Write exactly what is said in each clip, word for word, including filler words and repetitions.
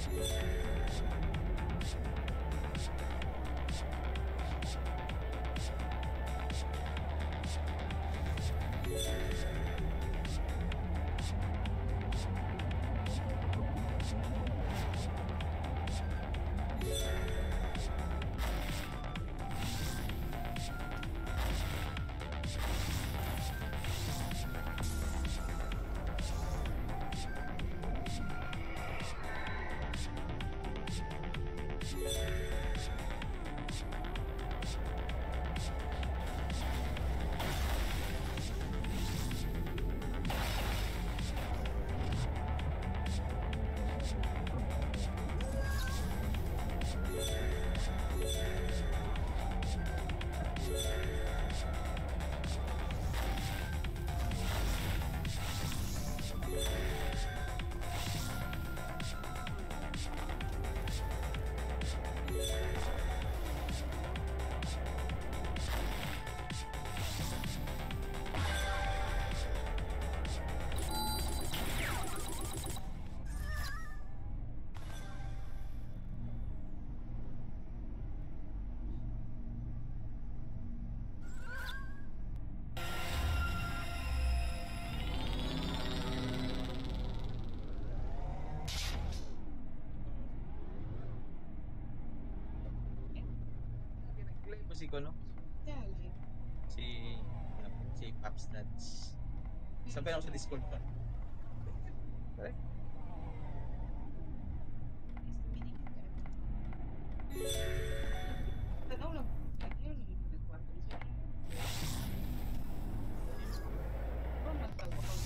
Si Kono? Dali. Si, si Pops Nuts. Sabi ako sa Discord pa. Okay. Tanaw lang. Ano yun? Nagkwarto siya. Ano nagtago ko?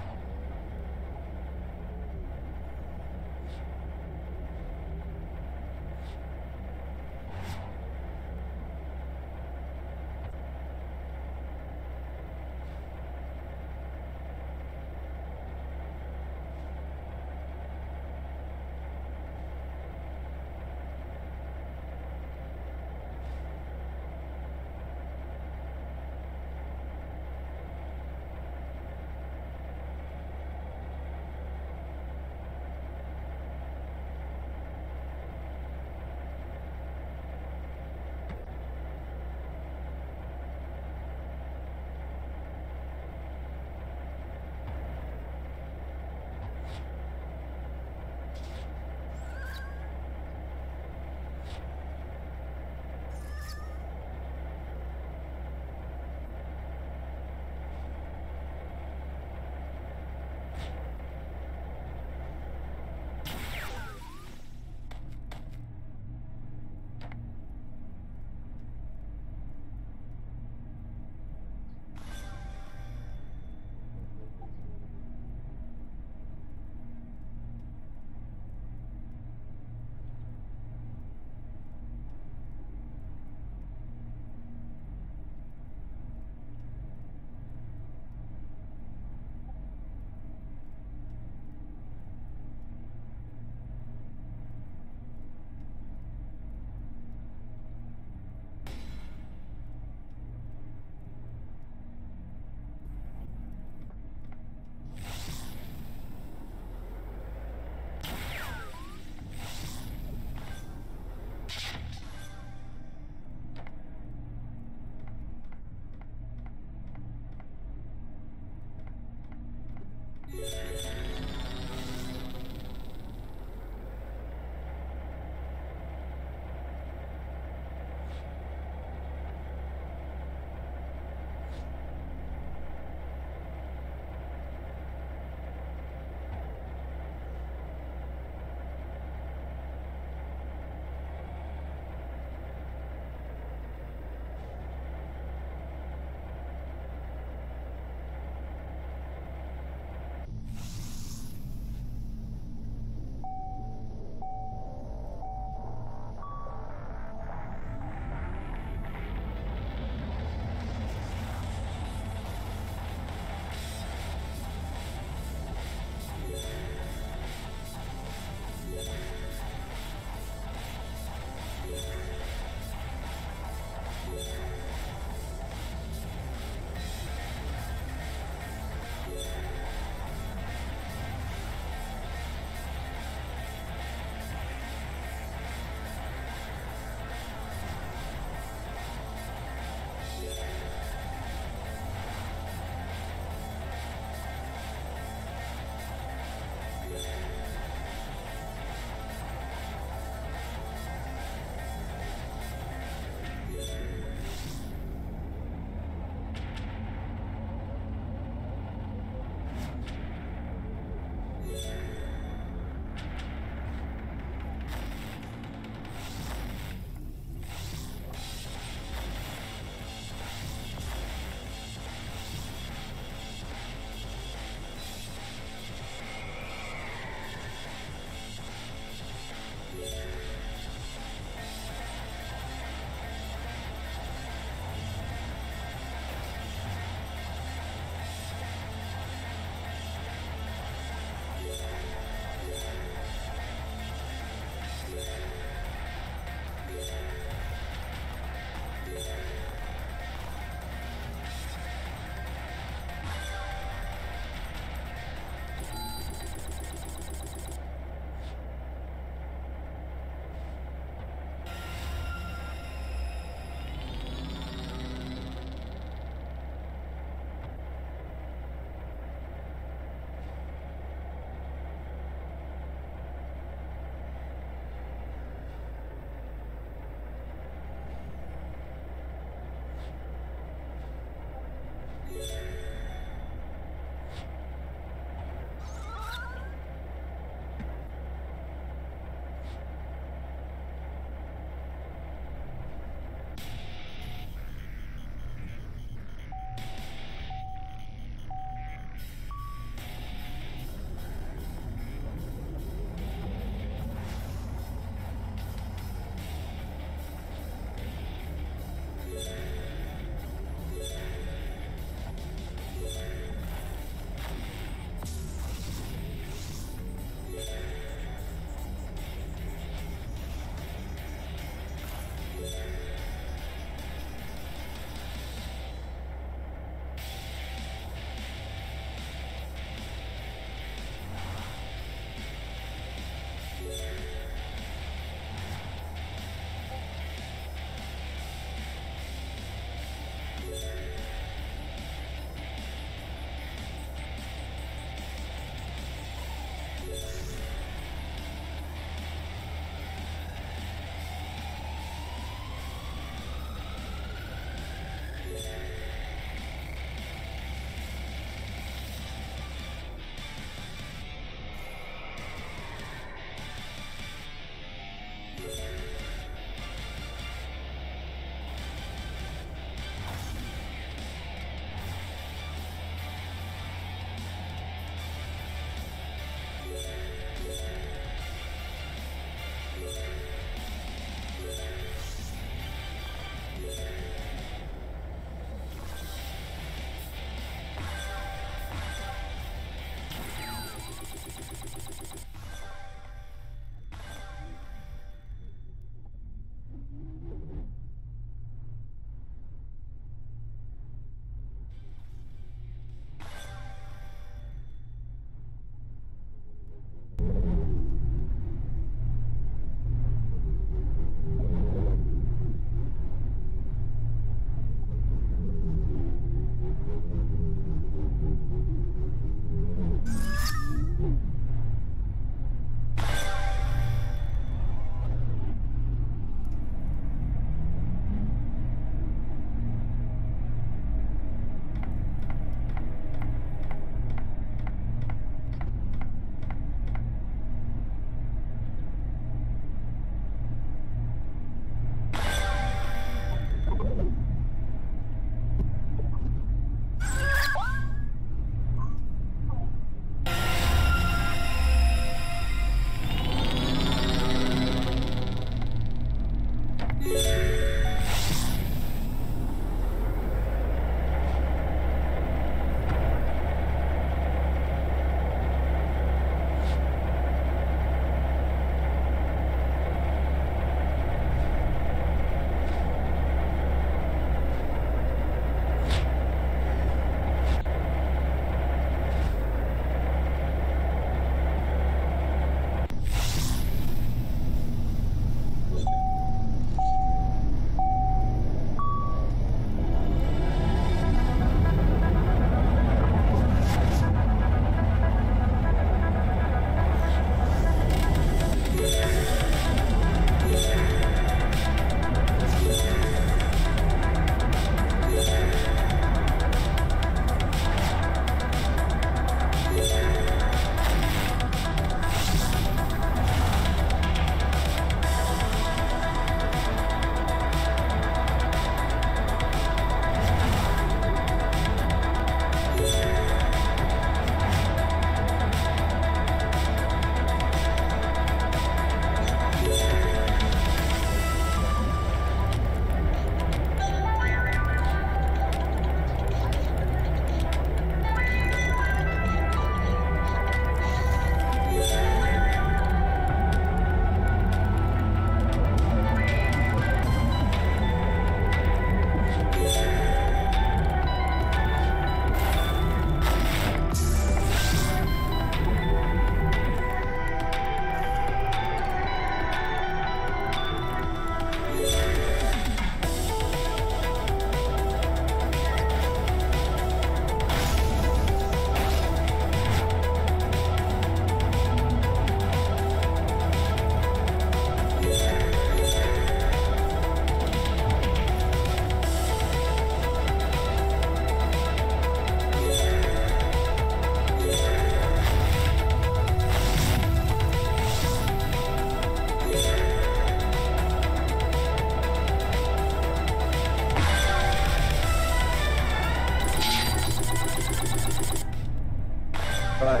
Tol.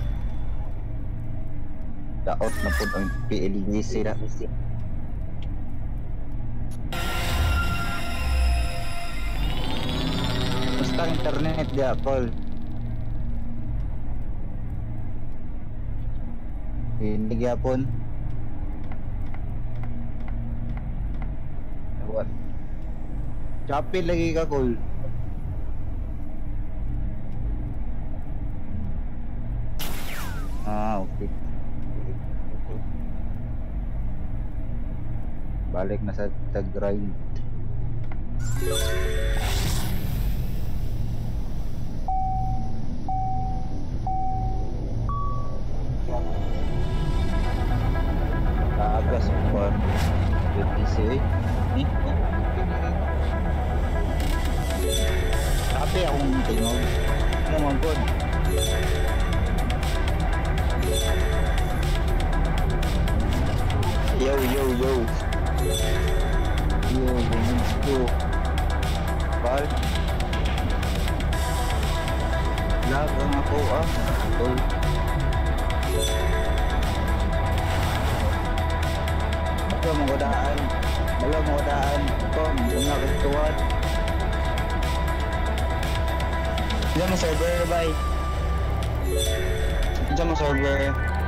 Daot na po ang P L D C na. Basta internet dia, Tol. Hindi gyapon. What? Chapil lagi ka, Col. Ah, okay. Balik na sa tag-grind. Kaagas po. B P C eh. Eh? Sabi akong tingog. Ano man po? Yo, yo, yo. Yo, let's go. Pal. Lag ang ako ah. Tol. Bago mo kodaan. Bago mo kodaan. Tom, bunga kagtuwan. Diyan mo server, bye. Diyan mo server.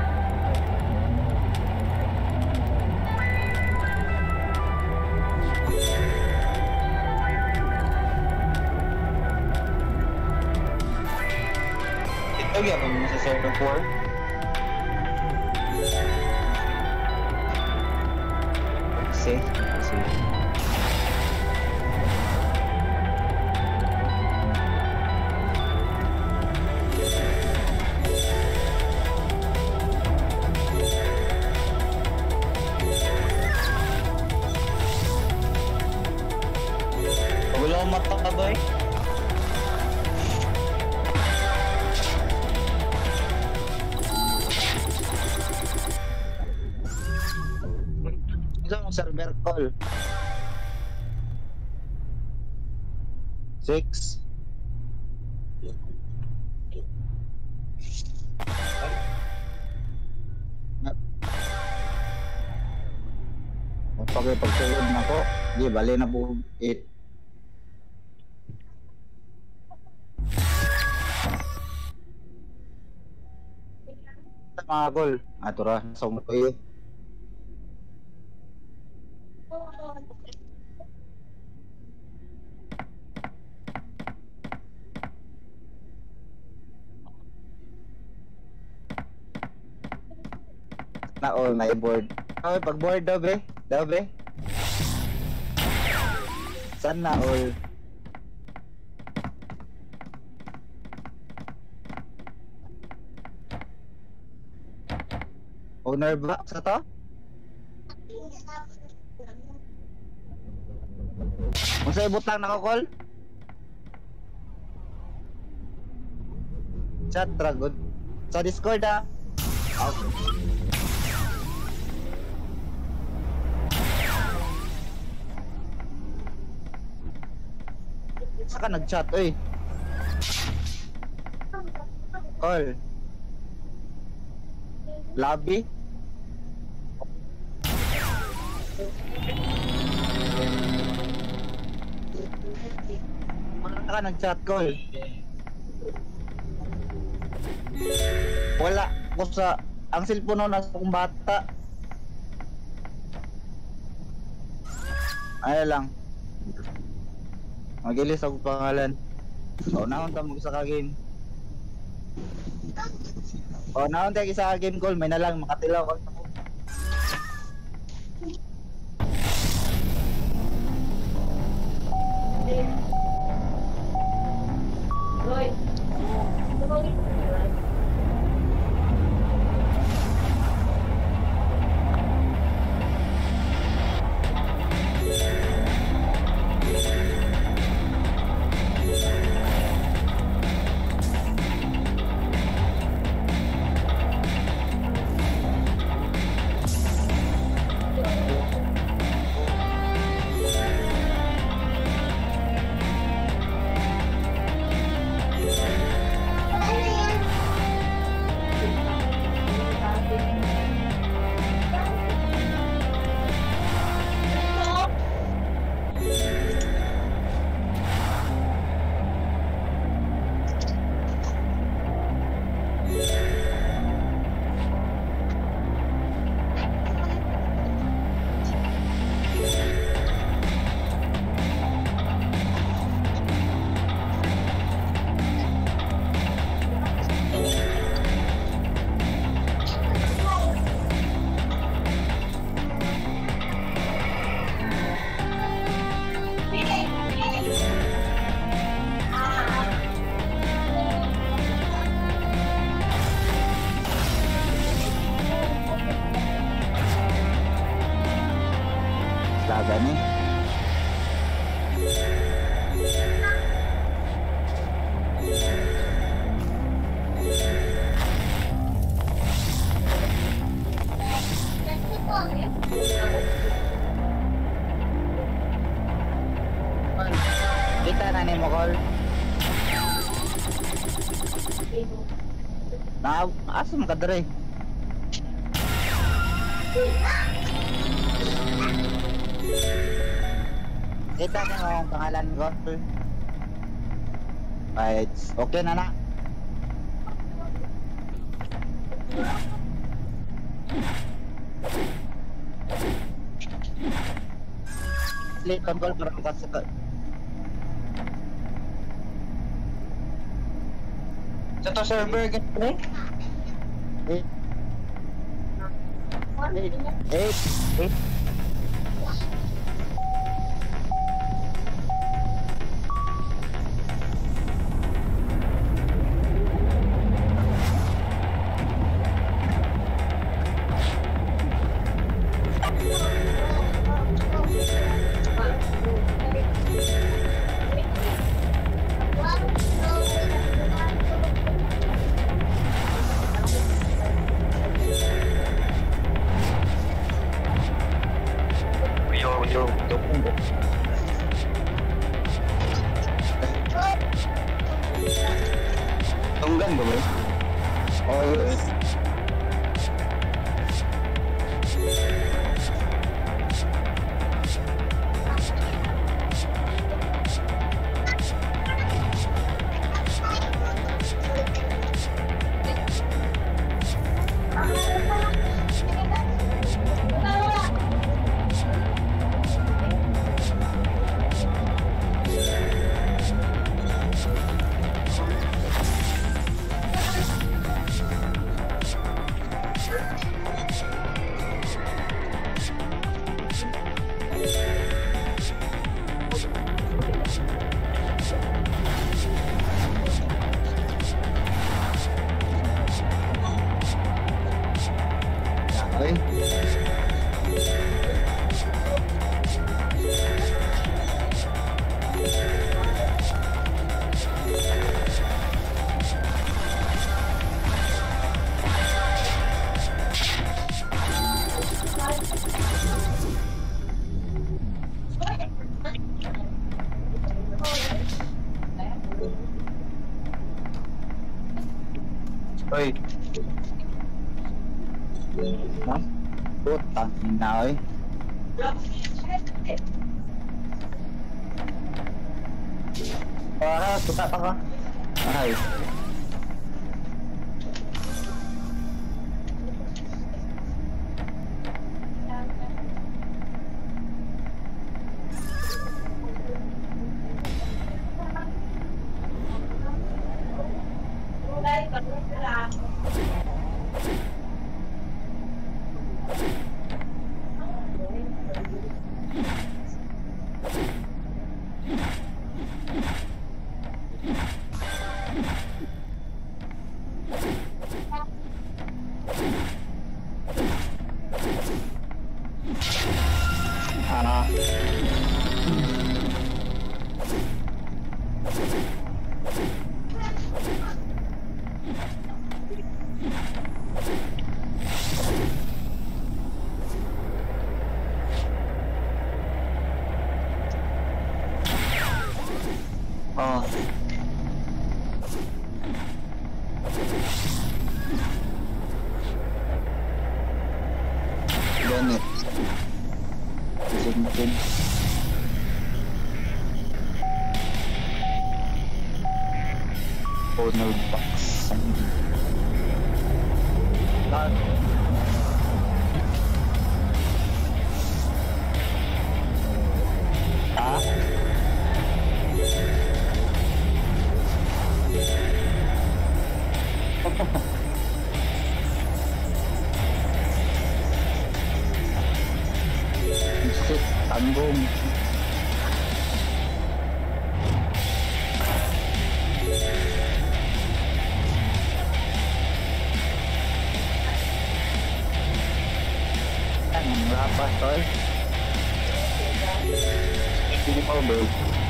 Ito gano'n mo sa server four. Safe. Safe. Wala akong mata ka ba eh? Isang server call. Six. Okay, pagsulod na ko. Di, bali na po eight. Mga gol. Ato ra, sa mo kayo. Na all na board. Ay, pag board daw be, daw be. San na all? Owner ba sa to? Kung sa ibot lang nakakall? Chat Dragon. Sa Discord ah. Okay. Saka nag-chat eh. Call. Lobby. Wala ka nag-chat call. Wala ko sa ang cellphone no nasa kong bata. Ay lang. Magilis ako pangalan. O naon ta mo sa ka-game. O naon ta sa game call may na lang makatilaw ko. Roy. gani. Kita na ni mo, Col. Na, asam ka dere. Kita niyo ang pangalan ko. Right, okay na na. Sleep control para kita sa sa to server ganito eh. Eh. Eh. Eh. Tunggan ba ba? Oh, yes. Oi. Hah? Putang ina, oi. Ah, suka pa ka? Ay. Ah. Oh. Ganit. Mungkin. Owner box. Lan. Ah. Shit, tanggung. Kan berapa, Toy? Hindi pa ba?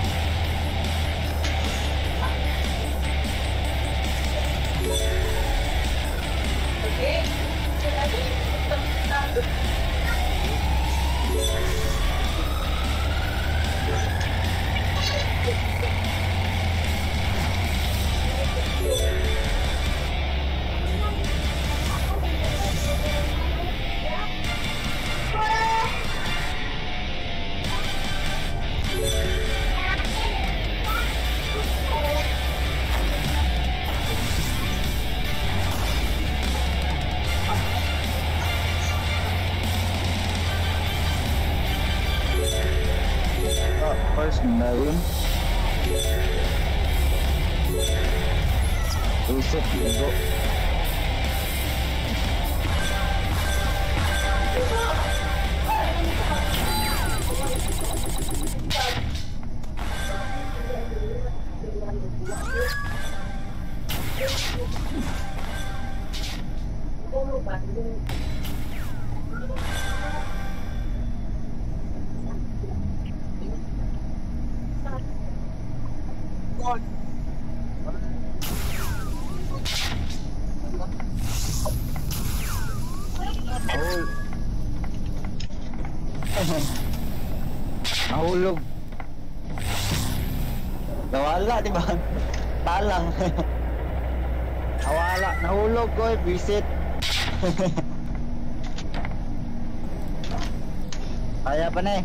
Ah, first na yun. Reset, go. Nahul. Nahulog. Nawala, di ba? Talang. Nawala. Nahulog ko, visit. Kaya pa na eh.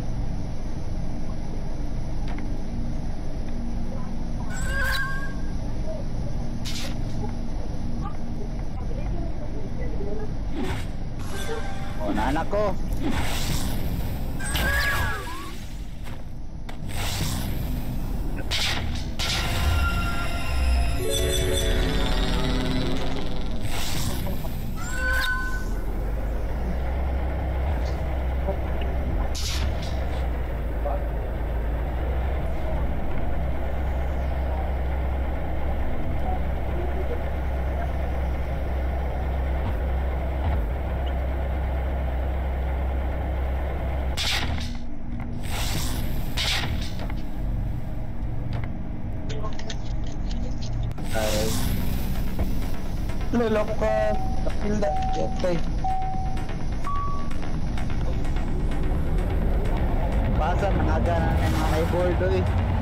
O, naanak ko. Ay. Lulok ka. Napilda. Okay. Basa, nangaga na ng mga keyboard eh.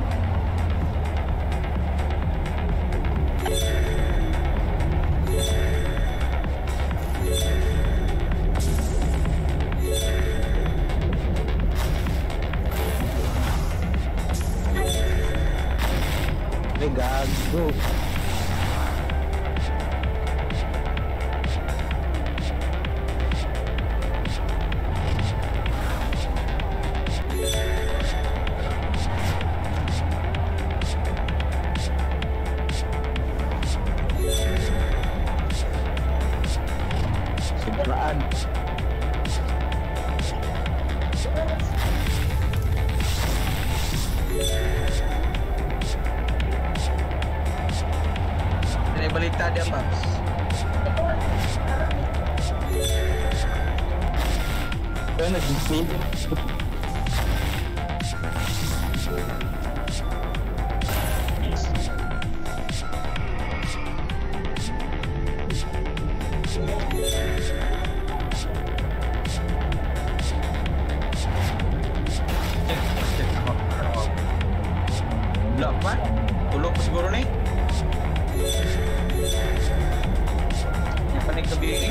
Ay, gago. Sobraan. Ini balita dia, Paps. Kaya nag-feed. Blok pa? Tulog pa siguro na eh. Yang panik ke bilik ni.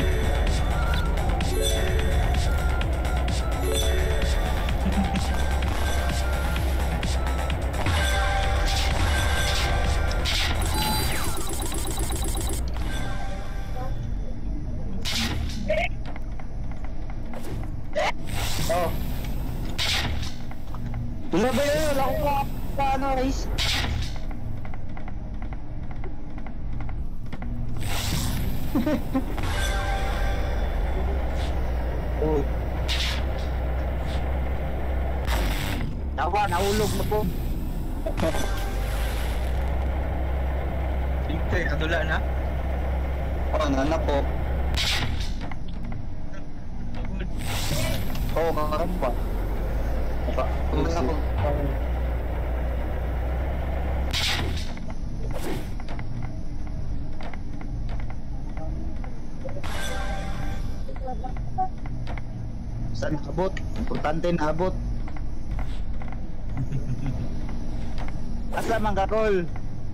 Oh. Wala ba yun? Wala ko pa paano, Rice? Oh. Tawa, nahulog na po. Ito eh, kadula na. Oh, nana po. Oh, kakaramba. Apa? Tuloy ako. Saan abot? Importante na abot. Asa man ka, Col?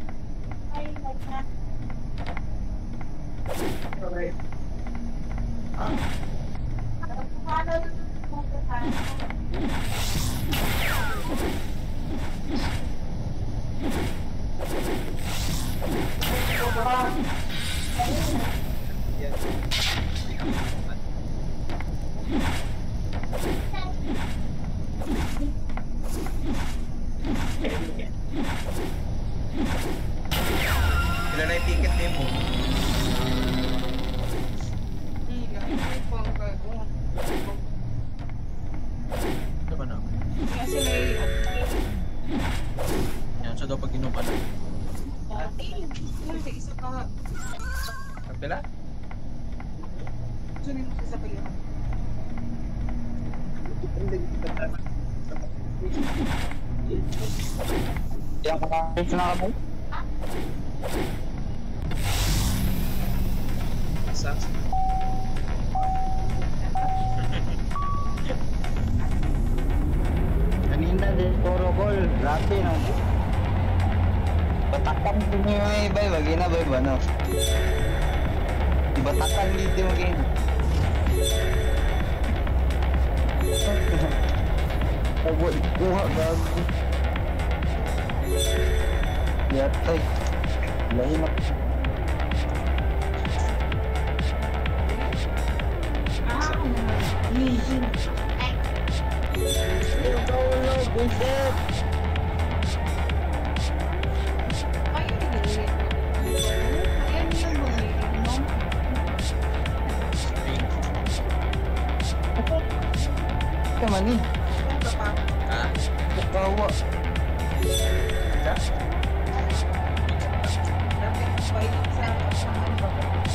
Ilan na yung ticket niyo mo? Iya, ini po ang bago. Ito ba na? Kasi may Yan, so daw pag inom ka na. dati, wala may isa pa. Ang pila? Sunin mo sa kayo. Yang makakit na kami? Isa? Kanina din, puro Col. Grabe no. Batakan din mo yung iba, bagay na ba iba no? Batakan dito mo kayo. Pagod kuha bago. Yatay. Lahi na. Ah, easy. Paulo, Vincent! Ayun, hindi. Ayan yung mga no? Kaman ni? Ano pa? Ha? Kawa. Ika? Dapat pa yun sa kasamaan ba?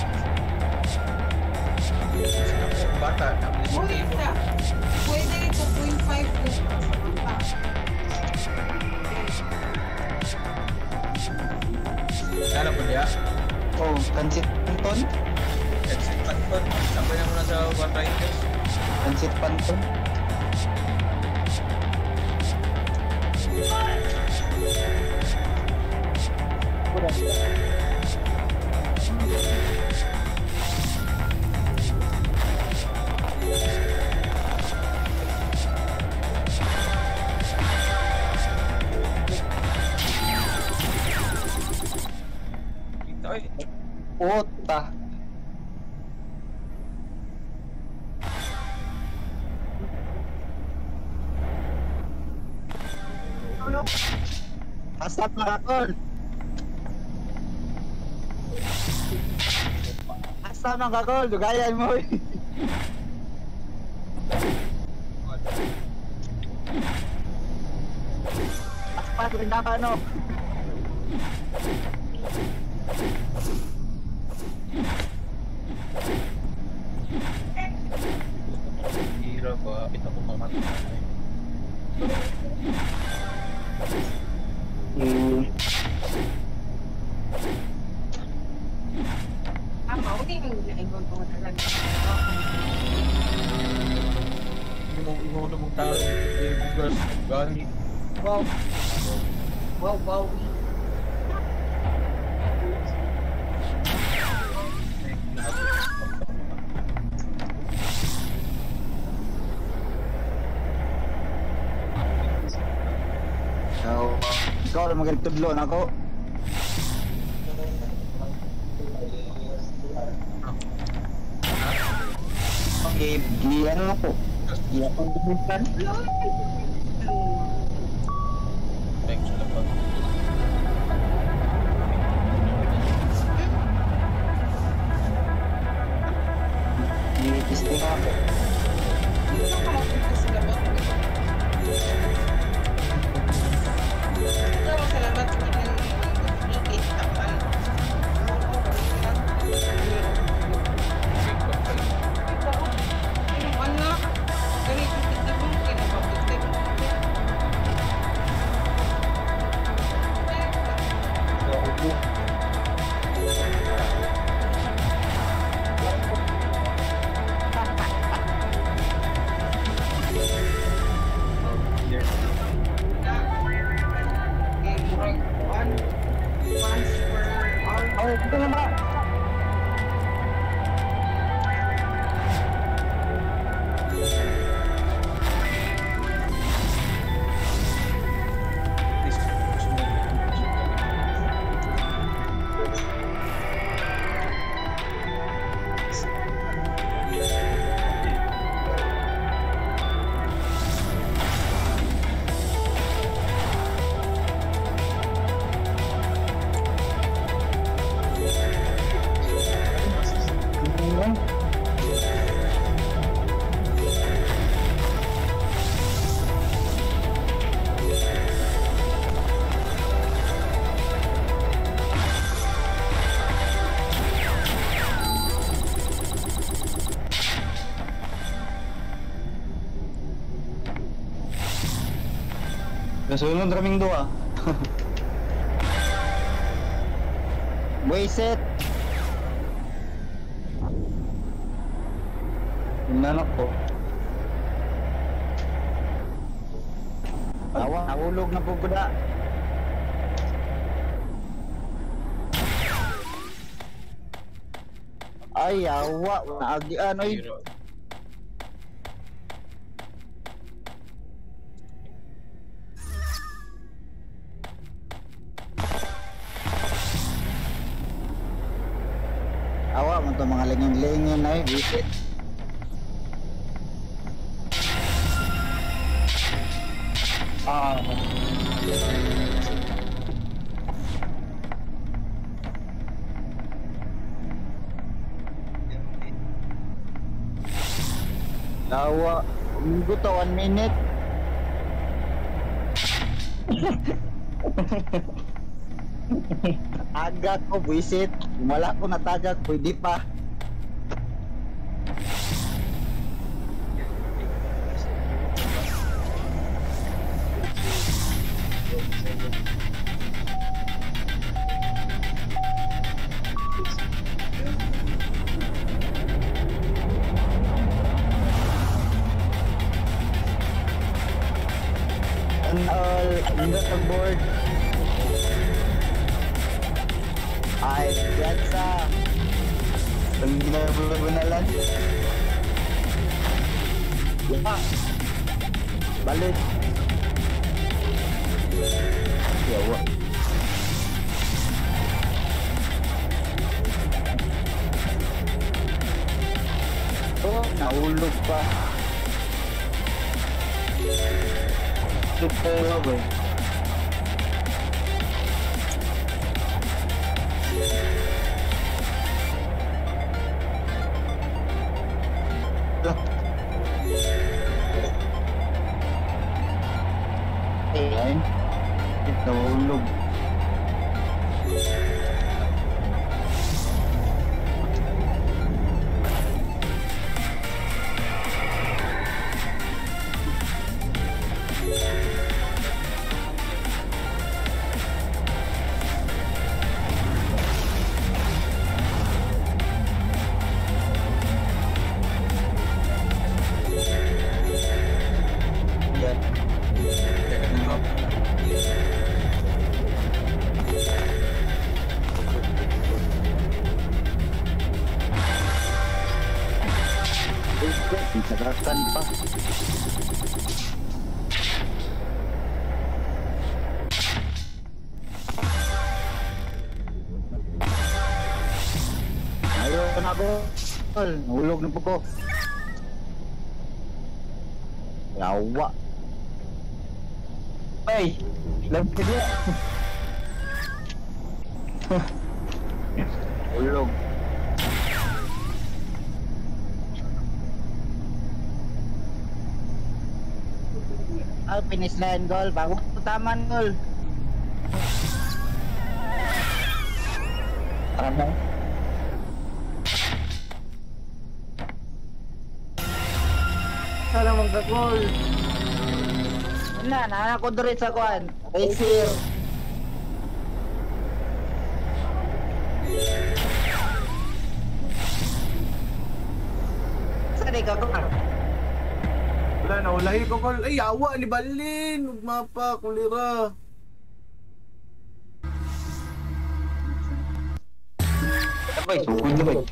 Ako, bata. Uy, isa. Pwede rin two point five po. Ano po niya? Oh, kansit panton? Exit Panton. Sabay na muna sa One Riders. Kansit panton? Ito eh. Puta. Asap na kakol. Asap na kakol. Dugayan mo eh. Aspas rin na ano. Hirap ba? Ito ko mamatay. Hmm. Ah, mauli ang naigon ko talaga. Hindi mo imo na mong tao. Yung girls. Gani. Wow. Wow, wow. So, ikaw lang magaling tudlon ako. Okay, giyan ako. Giyan ako dumitan. Thanks sa lapat. Gi-testing ako. Ano ka mapunta sila ba? Pero salamat sa inyong ikit tapan. Ano? Ganito kita mo, kinapapagtay mo. Kasunod raming duha. Buisit. Nanok ko. Awa, nahulog na po kuda. Ay, awa, naagian oy. Zero. Awa mo to mga lingin-lingin ay visit. Ah. Awa, minggu to one minute. Agak ko visit. Wala ko natagak, pwede pa. And all, not on board. Ay, piyansa. Pag-bunalan. Yawa. Balik. Yawa. Oh, nahulog pa. Super ba? Ayan. Nahulog. Yan. Teka na ako. Sarakan pa. Ayun na ako. Nahulog na po ko. Yawa. Ay! Lang ka dia. Hulog. Ah, finish line goal. Bago taman goal. Ano? Sana magka-goal. Wala, na ako diri sa kuan. Racer. Saan ka ko? Wala na, ulahi ko kol. Ay, yawa ni Balin. Magmapa, kulira. Sabay, sukod na ba?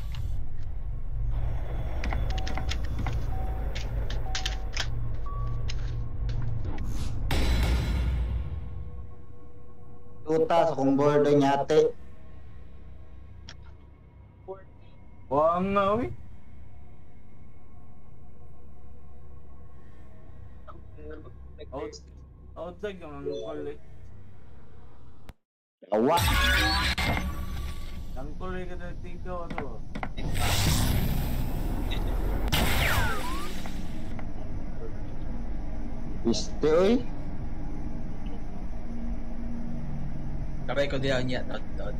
Tuta sa kong border nyate. Wang nga, uy. Out, outside ka mga kol eh. Awa. Ang kol eh ka na tingkaw ano. Piste oy. Kabay ko diyan niya. Tot, tot.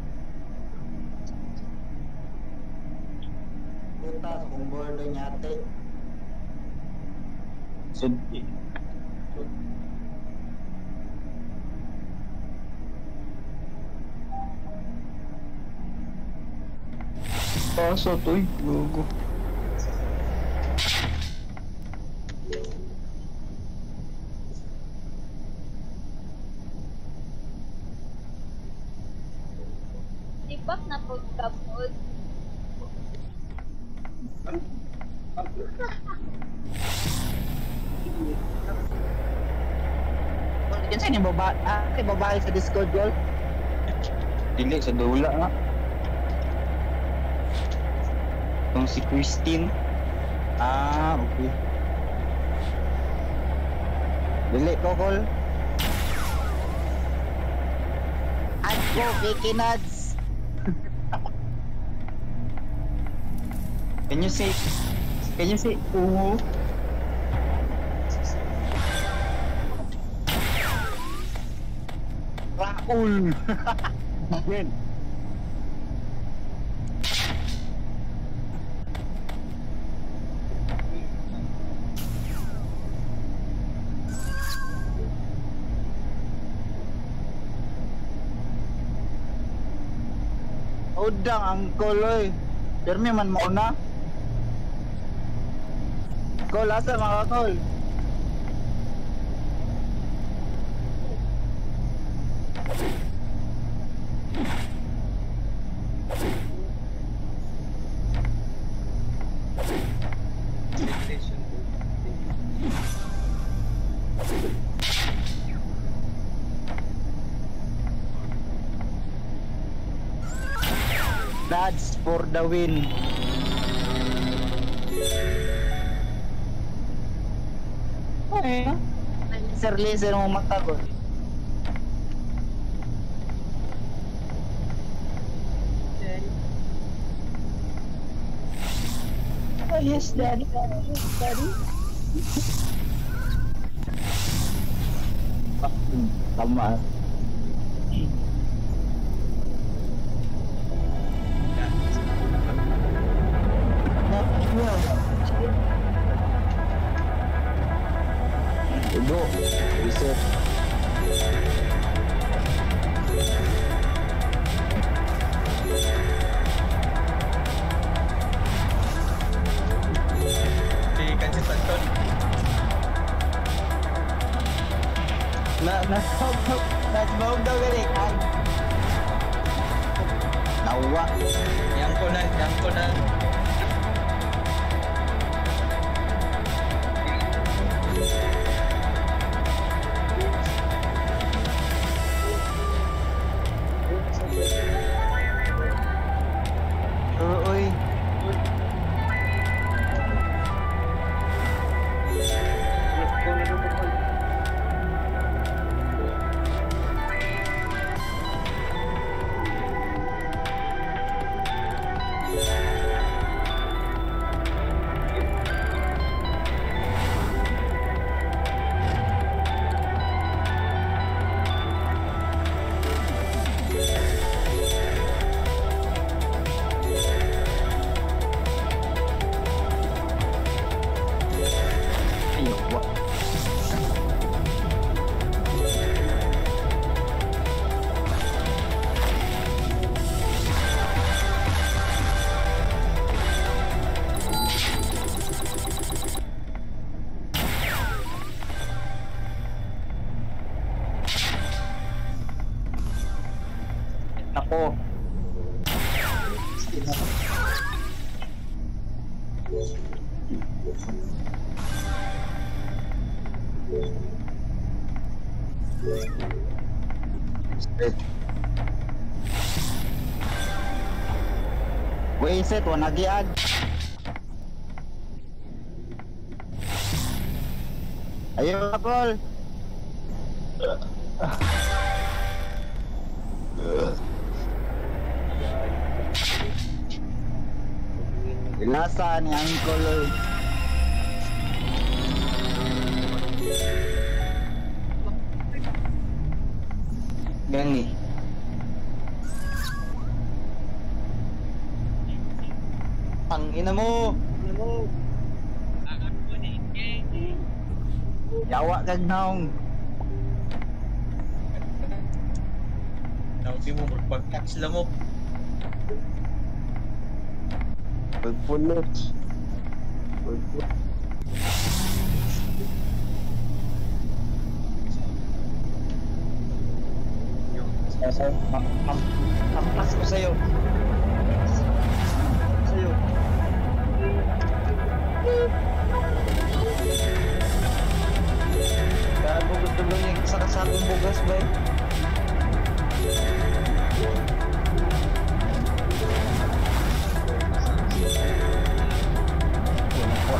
Tuta sa kong border nyate. Sudi. Paso to eh. Gugo. Tipak na po kapod. Yan sa'yo yung babae. Ah, yung babae sa Discord, girl. Dili, sa dula nga. Itong si Christine. Ah, okay. Dili, Kokol. Ako, Kiki Nads. Can you say, can you say, oo? Raul. Again. Udang ang koloy. Dermi man mauna. Kol, asa mga kol? That's for the win. Ay, laser laser mo mata ko. Oh yes, daddy. Yes, daddy. Tama. Ibu, reset. Di kansit Anton. Na, na, na, daw galing. Nawa. Yang ko na, yang ko na. Uy. Ako. Set. Wait, set, wala giag. Ayo, Paul. Lasa ni Uncle. Gani. Ang ina mo. Yawa kag naong. Nauti mo, magpag-catch lang mo. Pagpulit. Sa'yo, hampas ko sa'yo. Sa'yo. Gago, gusto lang yung isa ka sa aking bugas ba eh? Wala po.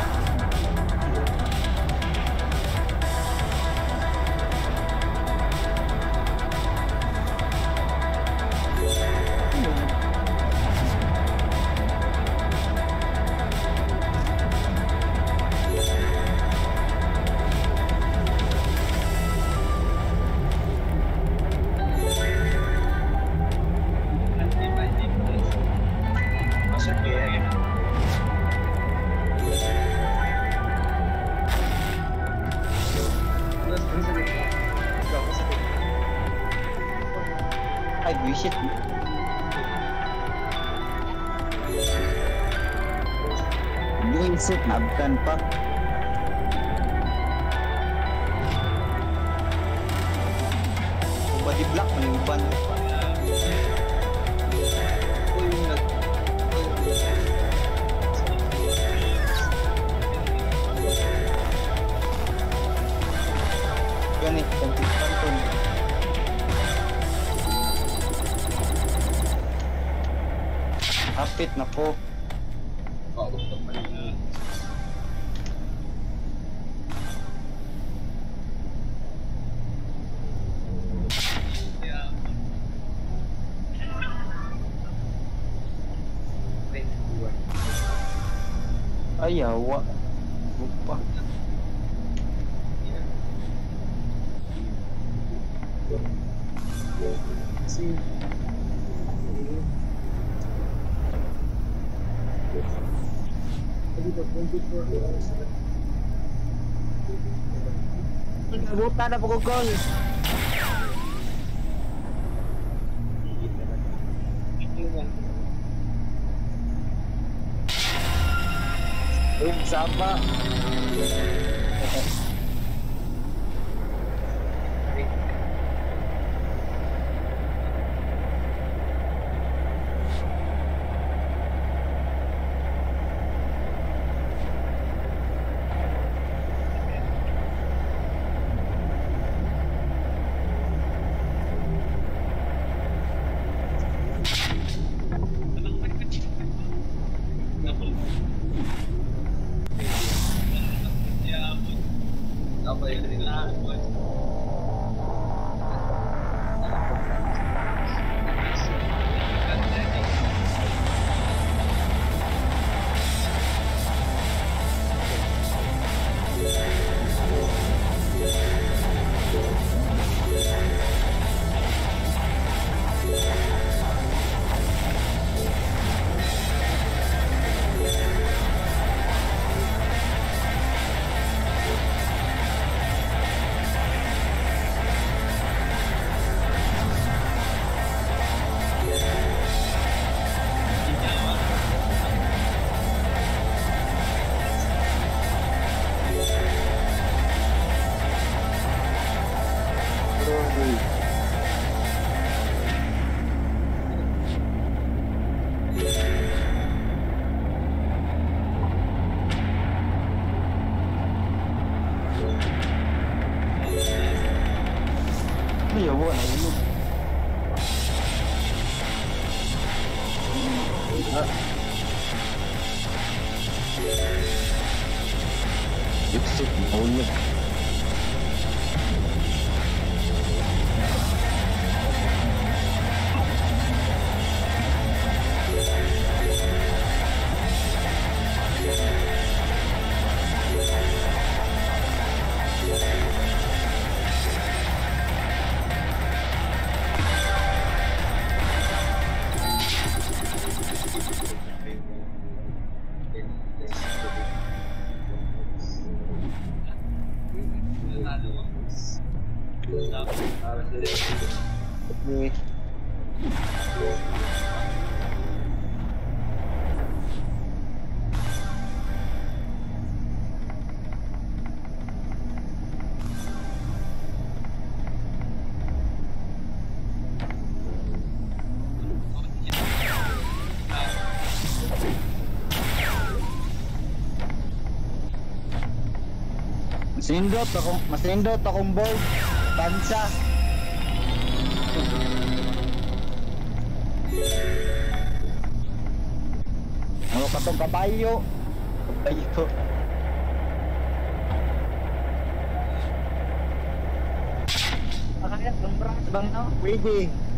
Ay, buisit. Buisit, nabkan pa. Body block, maliban. Ganit, konti kanton. Hapit na po. Oh, gusto pa rin. Ay, awa. Lupa. Buta na po ko gol. Uy, sama. Apa yang ringan? Iya, bukan ini. Exit maunya. Masindot akong, masindot akong board. Bansa. Ano ka tong kabayo? Kabayo. Makakaya, lumbrang sa bang no? Pwede.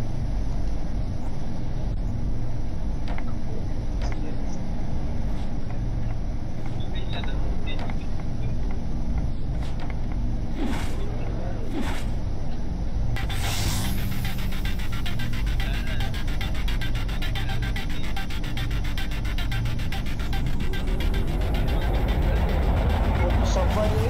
Sabay.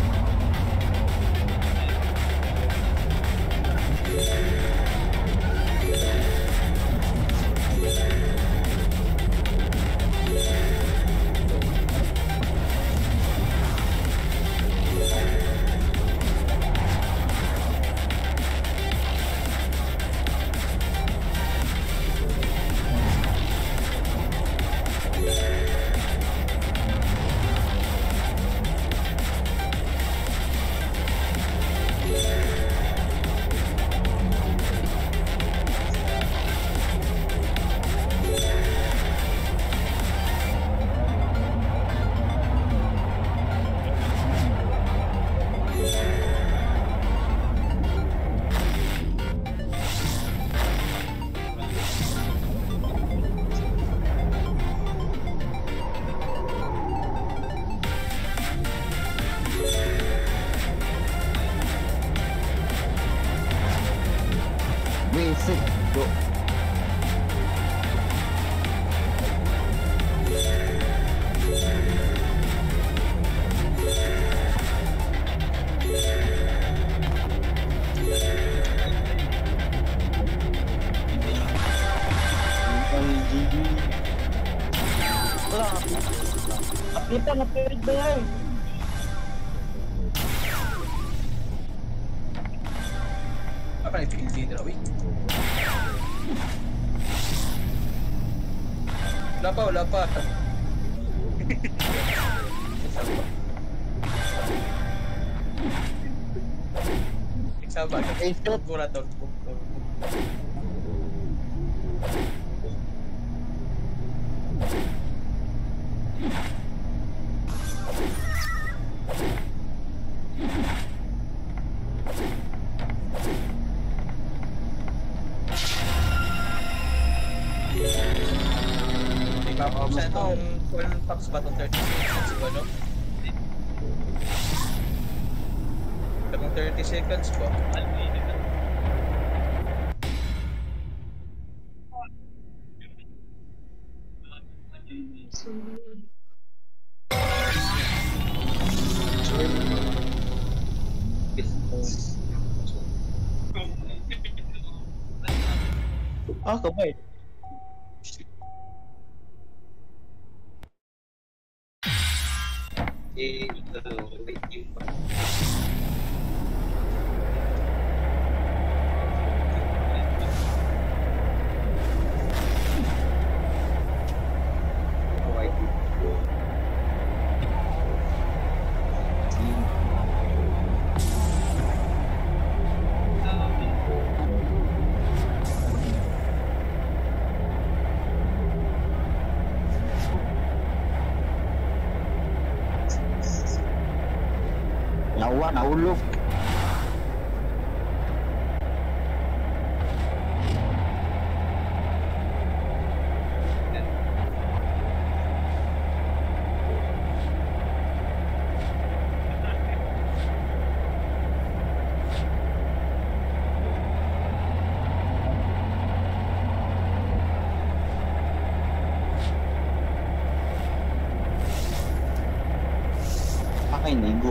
Basic. Go. Wala. Kita na perid ba yan? Apa nih bikin sini Rawi? Lapa, lapa. Sabar, Insert. turbo na turbo. Ipapaksa itong twelve packs ba itong thirty seconds ba, no? Itong thirty seconds ba? Ah, kamay. Eh, uh, wait, you pa. Nawa, nahulog. Pakai nego.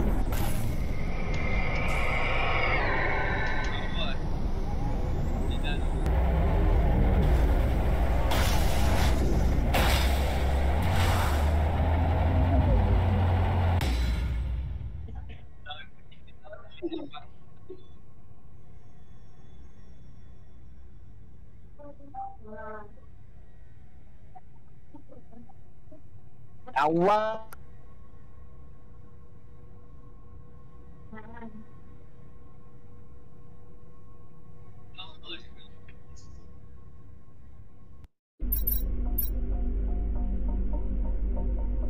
Awak.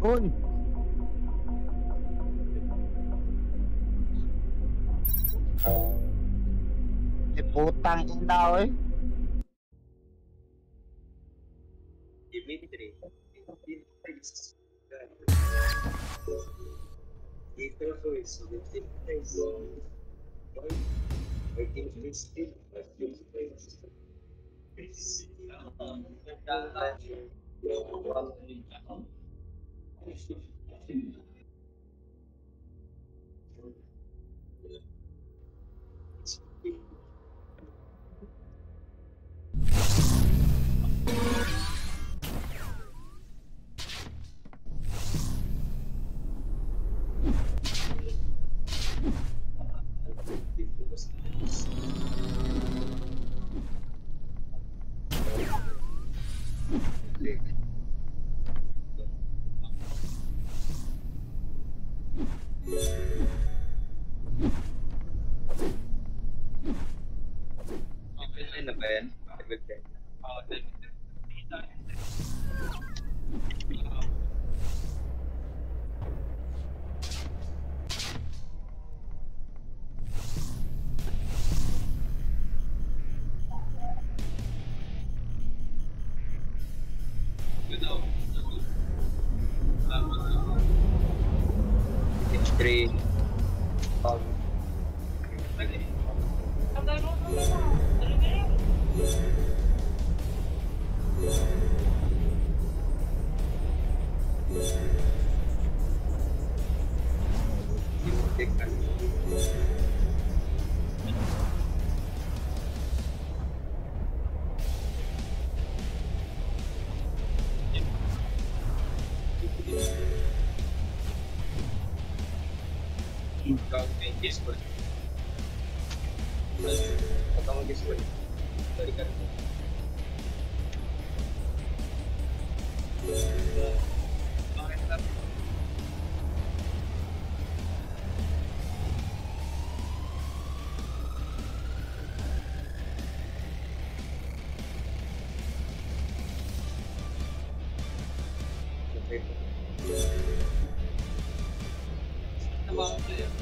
Uy! Eh, putang ina, oy. Dimitri. Ito po is seventeen days. Working fifteen, working days. Ano ba yan? H three. Um, Ikaw may Discord. Ikaw may Discord. Balikan mo. Bakit natin? Okay. Ano ba ang player?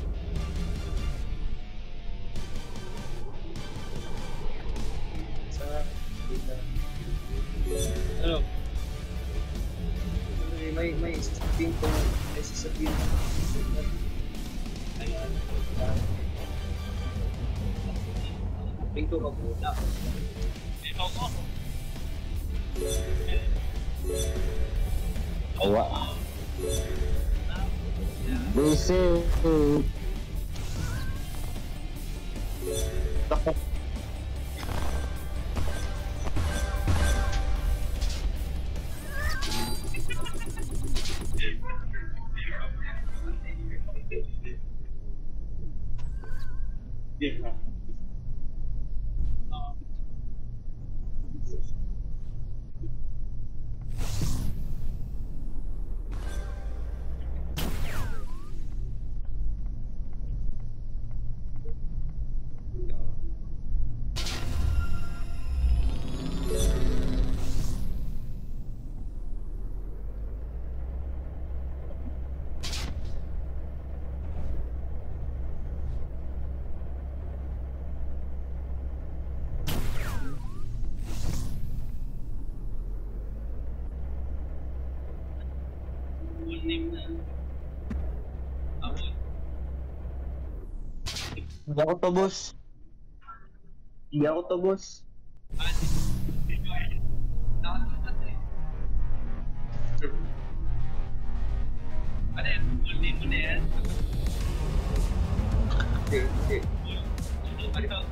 Sa dito. Ano? May may may sasabihin ko, may sasabihin ko. Ayan. Sasabihin ko mag-una. Ikaw ko. Awa. Busy. Takot. Hindi ako to, boss. Hindi ako to, boss. Ano yan? Full name mo na yan? Hindi, hindi. Ano?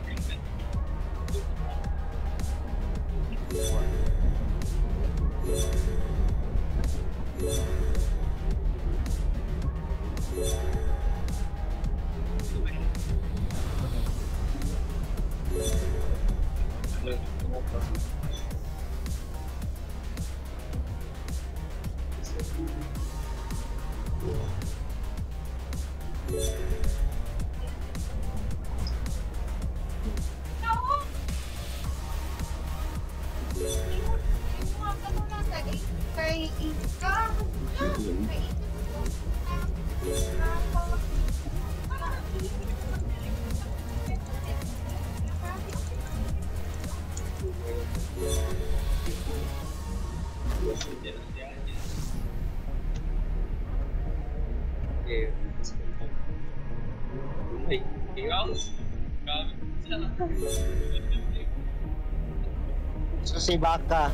Kay ikaw. Susi baka.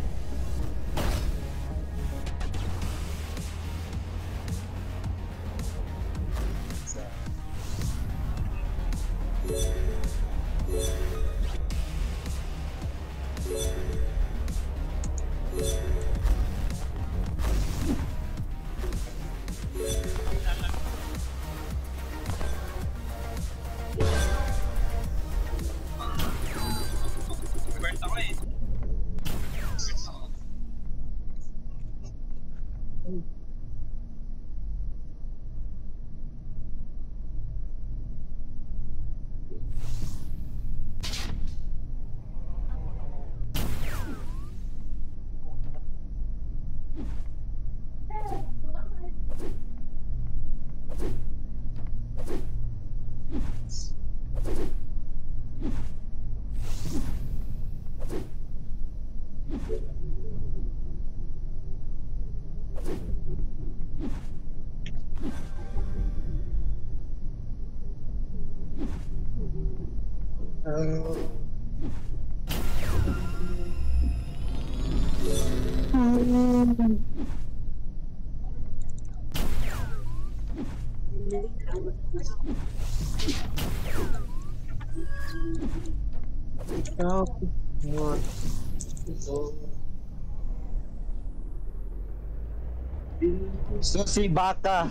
Susi baka.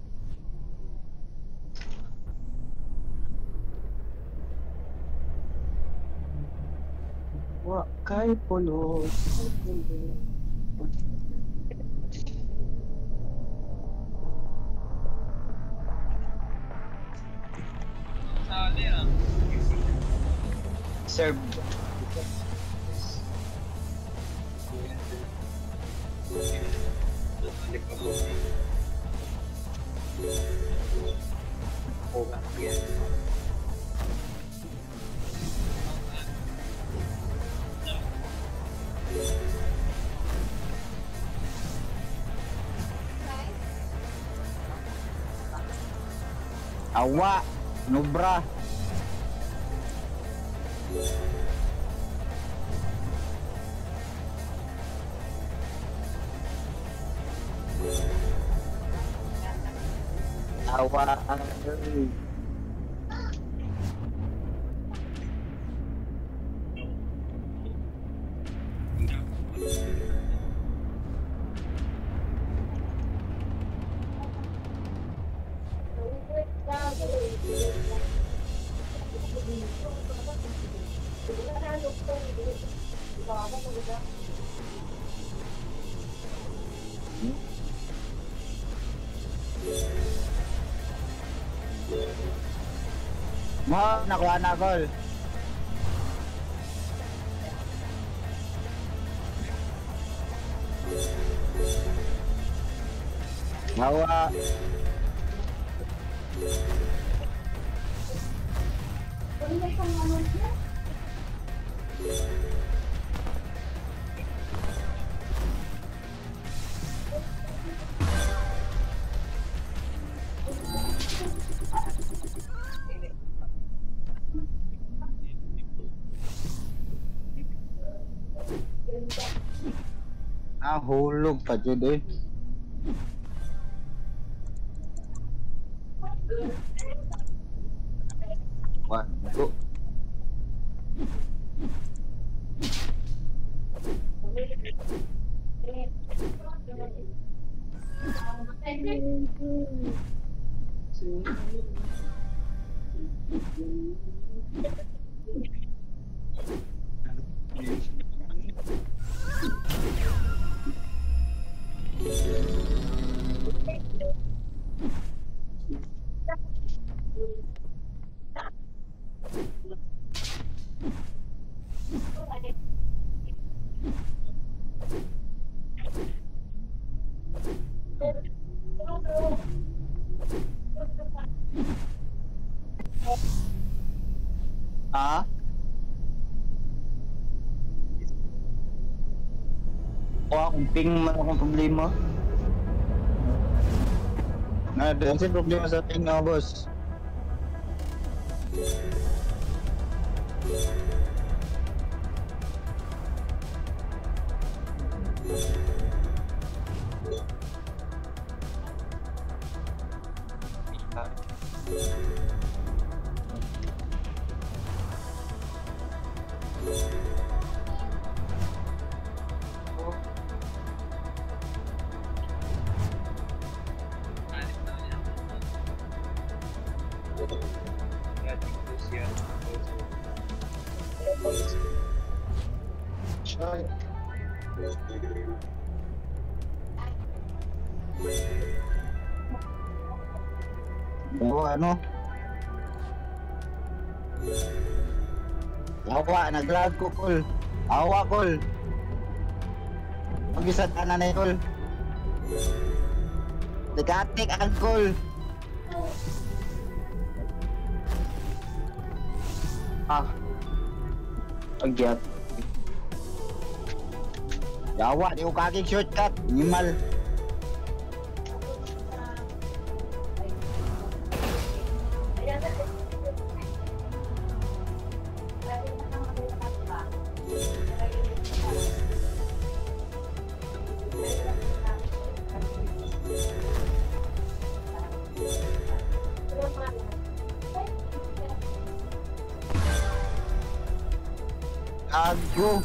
Wa kay polo. Serve. Awa, nubra. Awa. Mo, nakuha na call. Nawa. Ah, hulog pa dyan eh. Waduh. ping man akong problema. Na, doon sa problema sa ping na, boss. Oo, ano? Awa, nag-lag ko, Kol. Awa, Kol. Mag-isa tanan na, Kol. Nag-atik ang Kol. Ah. Agyat. Awa, di ko kakik shortcut. Nimal. Ago.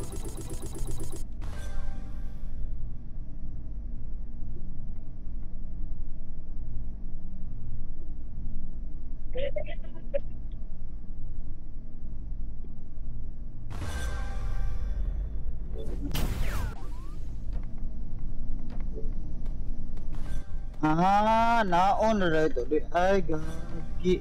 Ah, naon na ito. Ay, gagi.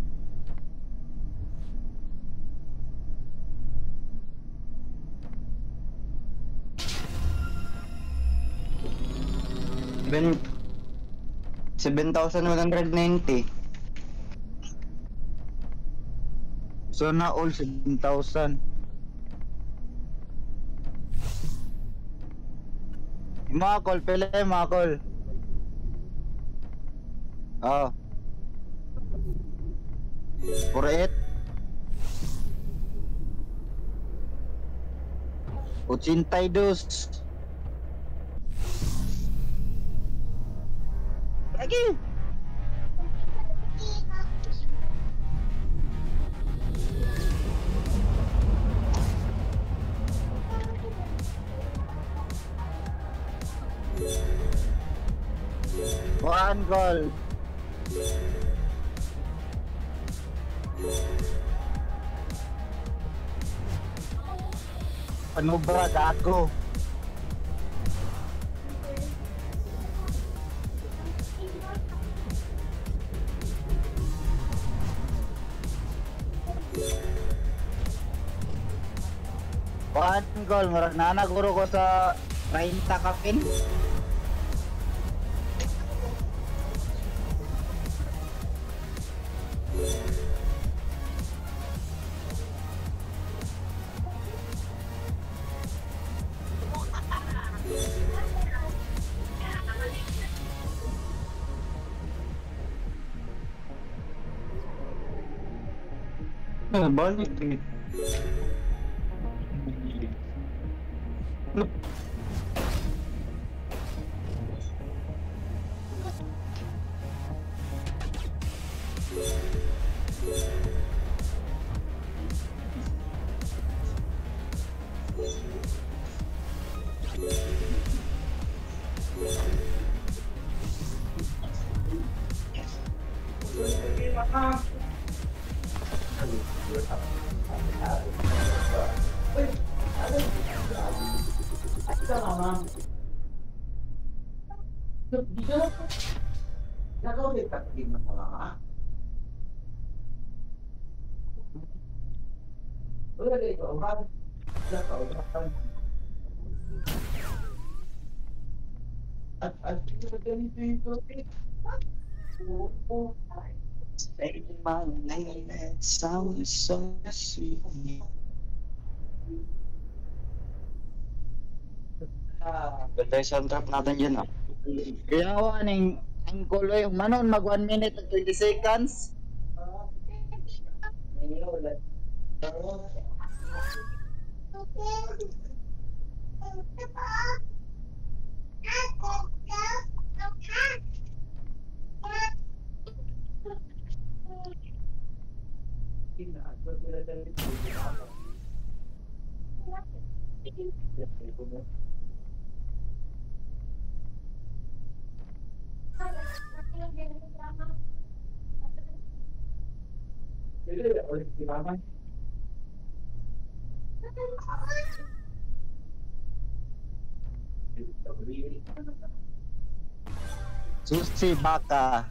Ben, seven thousand one hundred ninety. So na all seven thousand. Mga call, pala mga call. Oh. Correct. ochenta y dos. Lagi. One goal. Ano ba gago? One goal, marag nanaguro ko sa thirty kapin. Ah, balik eh. Say my name, it sounds so sweet. Ganda yung sound trap natin dyan, ah. Kaya ako, aning, ang gulo yung manon, mag one minute and twenty seconds. Susi baka.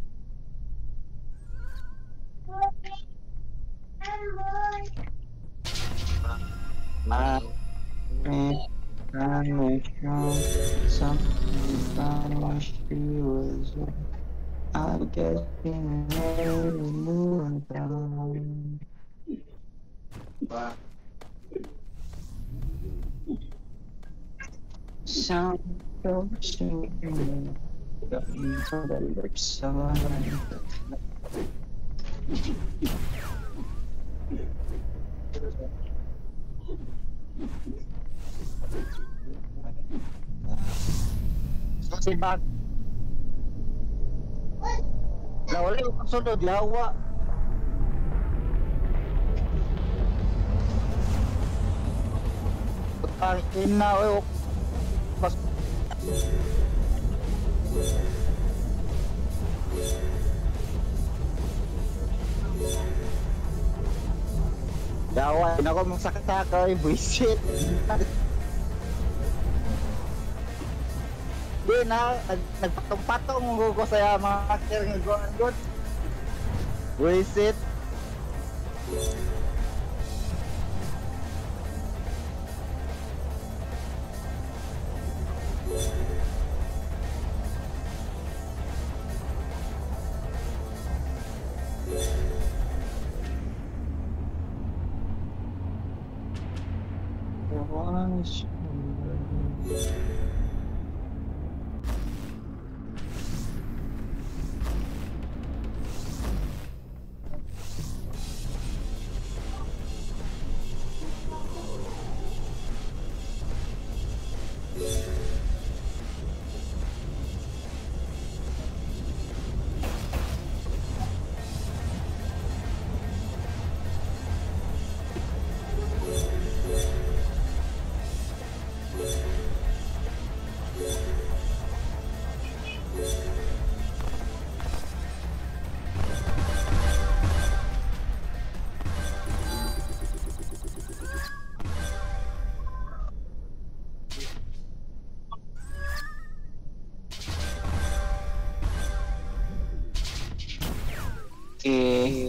Ah, eh, I'm sure something she was. I guess in a moon down. Sound so sweet. Got me to the lips of a si Bak. Nawala yung kasunod, lawa. Ang ina, oy. Pas. Lawa, na ko mong sakit-sakit, oy, buisit. Di na, nagpatong-patong ko sa mga actor ng Gohan God. Buisit. Eh,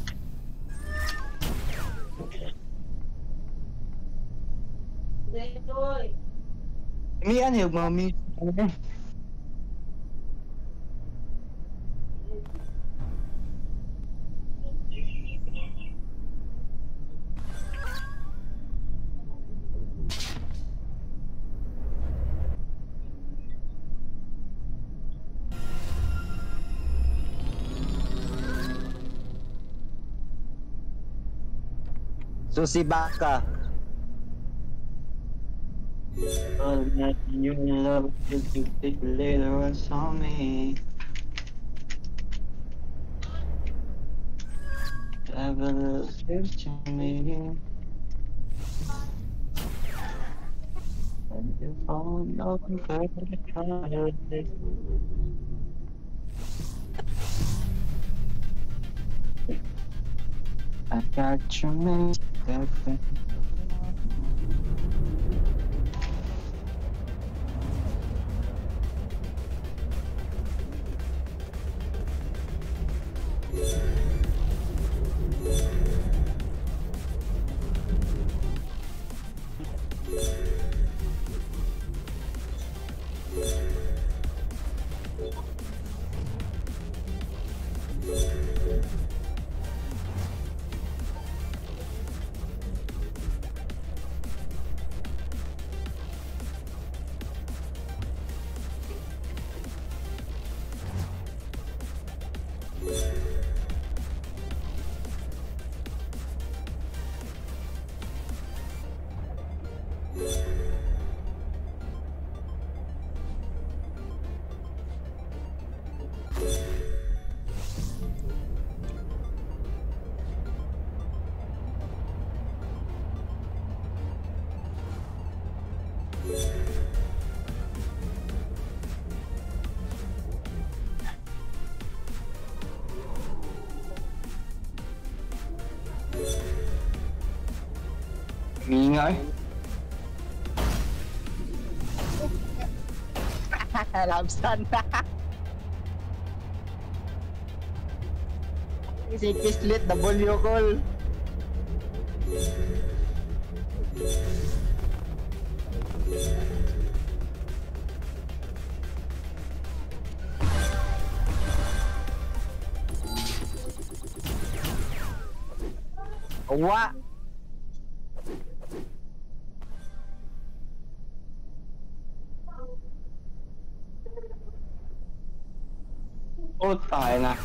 ini ano yung mami? Ano? Susi baka. All that you love is to take later on saw me. Have a little space to me. And you fall in love and perfect color. I got your mate. Binga eh. Labsan na. Si Kislit, W call. Wa. Oh, tayo na.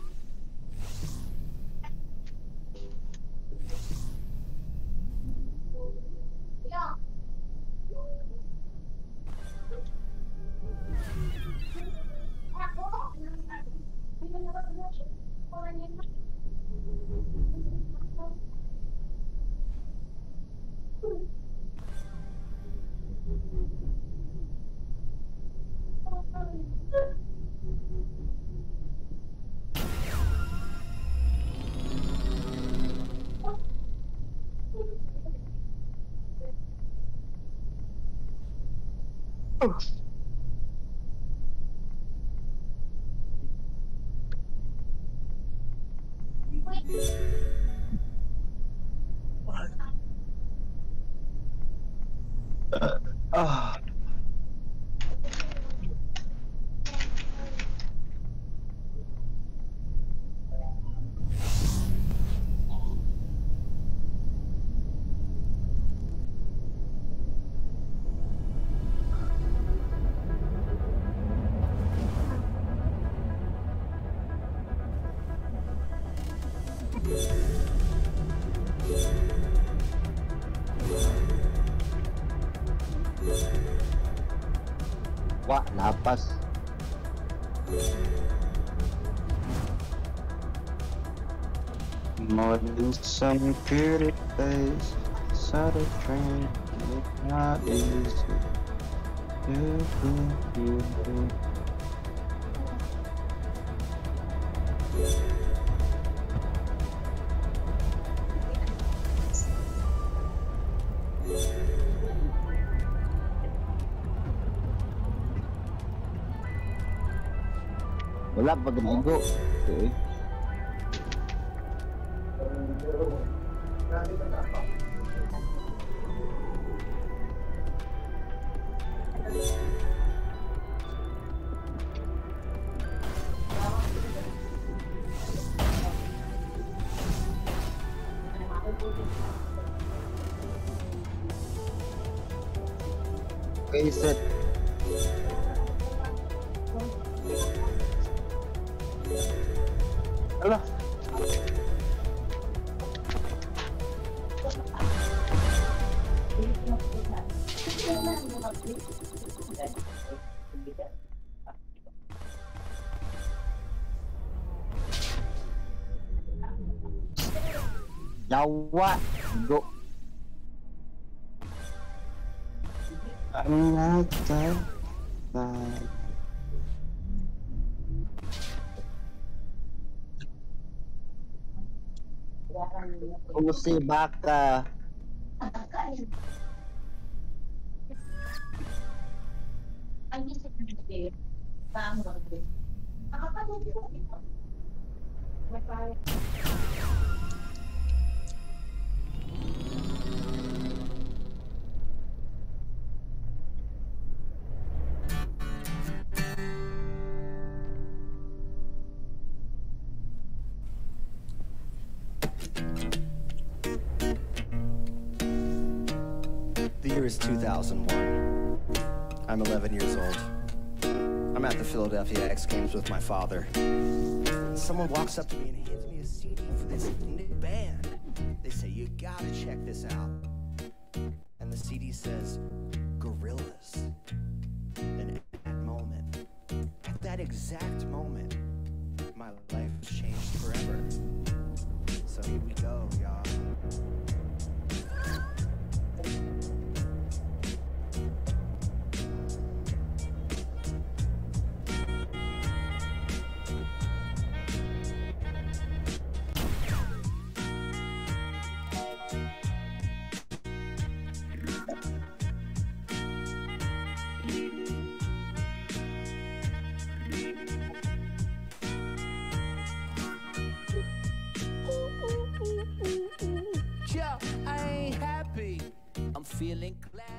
Ah. Wah, lapas. More than some pretty face, sort of train, it's not easy. You, you, you. Wala pa gamigo. Okay. Okay, set. Alah. Jawa, go. I'm not that bad. Kung si Baka. The year is two thousand one. I'm eleven years old. I'm at the Philadelphia X Games with my father. Someone walks up to me and hands me a C D for this new band. They say, you gotta check this out. And the C D says, Gorillas. And at that moment, at that exact moment, my life was changed forever. So here we go, y'all.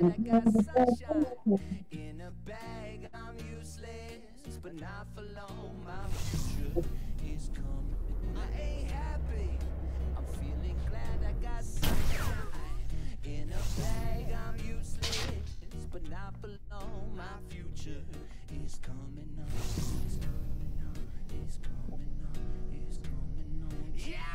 glad I got sunshine in a bag. I'm useless, but not for long. My future is coming. I ain't happy. I'm feeling glad I got sunshine in a bag. I'm useless, but not for long. My future is coming on. It's coming on. It's coming on. It's coming on.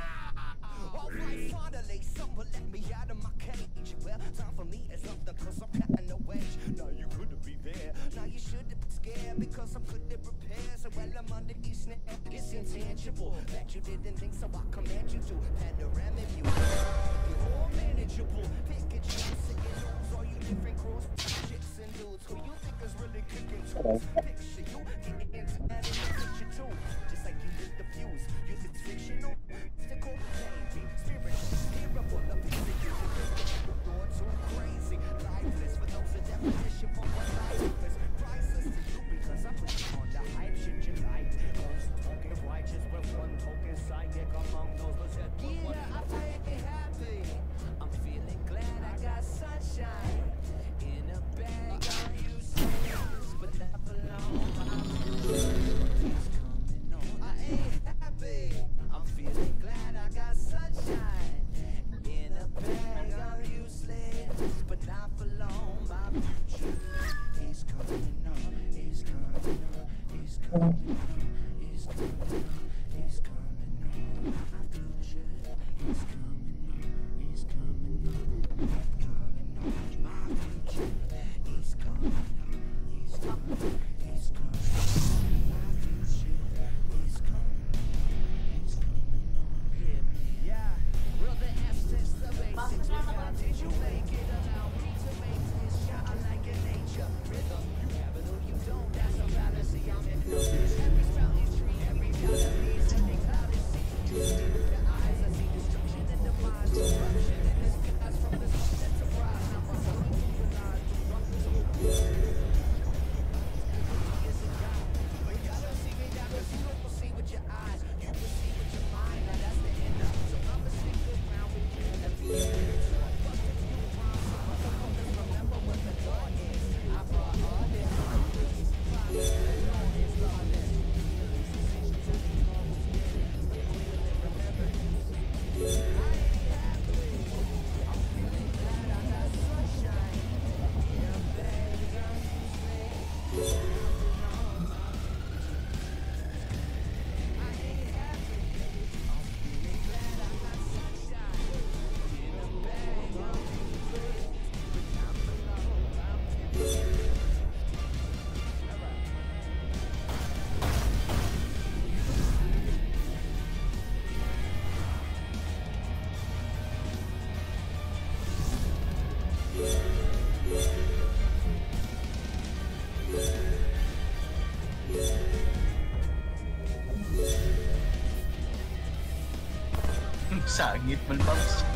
Yeah! Alright, finally, someone let me out of my cage. Well, time for me is up cause I'm cutting the wage. Now you couldn't be there. Now you shouldn't be scared because I'm good at repair. So well, I'm under each snare. It's intangible that you didn't think, so I command you to panoramic view. You're all manageable. Pick and choose, singing notes. All you different crews, chicks and dudes who you think is really kicking tools. Picture you getting into that in the picture too. Just like you did the fuse. Use it's fictional. Stick on the baby. Spiritual. Terrible. The piece of you. You're too crazy. Lifeless for those in definition for what life is. Priceless to you because I put you on the hype shit you like. Most token righteous with one token psychic among those legit. Yeah, I ain't happy. I'm feeling glad I got sunshine in a bag. I'm useless, but not for long. My future is coming on. I ain't happy. I'm feeling glad I got sunshine in a bag. I'm useless, but not for long. My future is coming on. It's coming on. It's coming on. It's coming on. It's coming on. My future is coming on. It's coming on. It's coming on. My future is coming on. It's coming on. It's coming on. My future is coming on. It's coming on. Yeah, yeah. Well, the essence, the basics. How did you make it? Allow me to make this shine like a nature rhythm. You have it or you don't. That's a fallacy. I'm in no every mountain tree, every galaxy, every cloud is seen. With the eyes, I see destruction and demise, corruption in the skies from the sun that's a rise. I'm a son of the line, from the soul. But you gotta see me down, cause you don't see with your eyes. You can see with your mind. Now that's the end up. So I'ma stick around with you and be in the joy. Fuck the few rhymes. So motherfuckers remember what the thought is. I brought all this. Sangit man, Pops.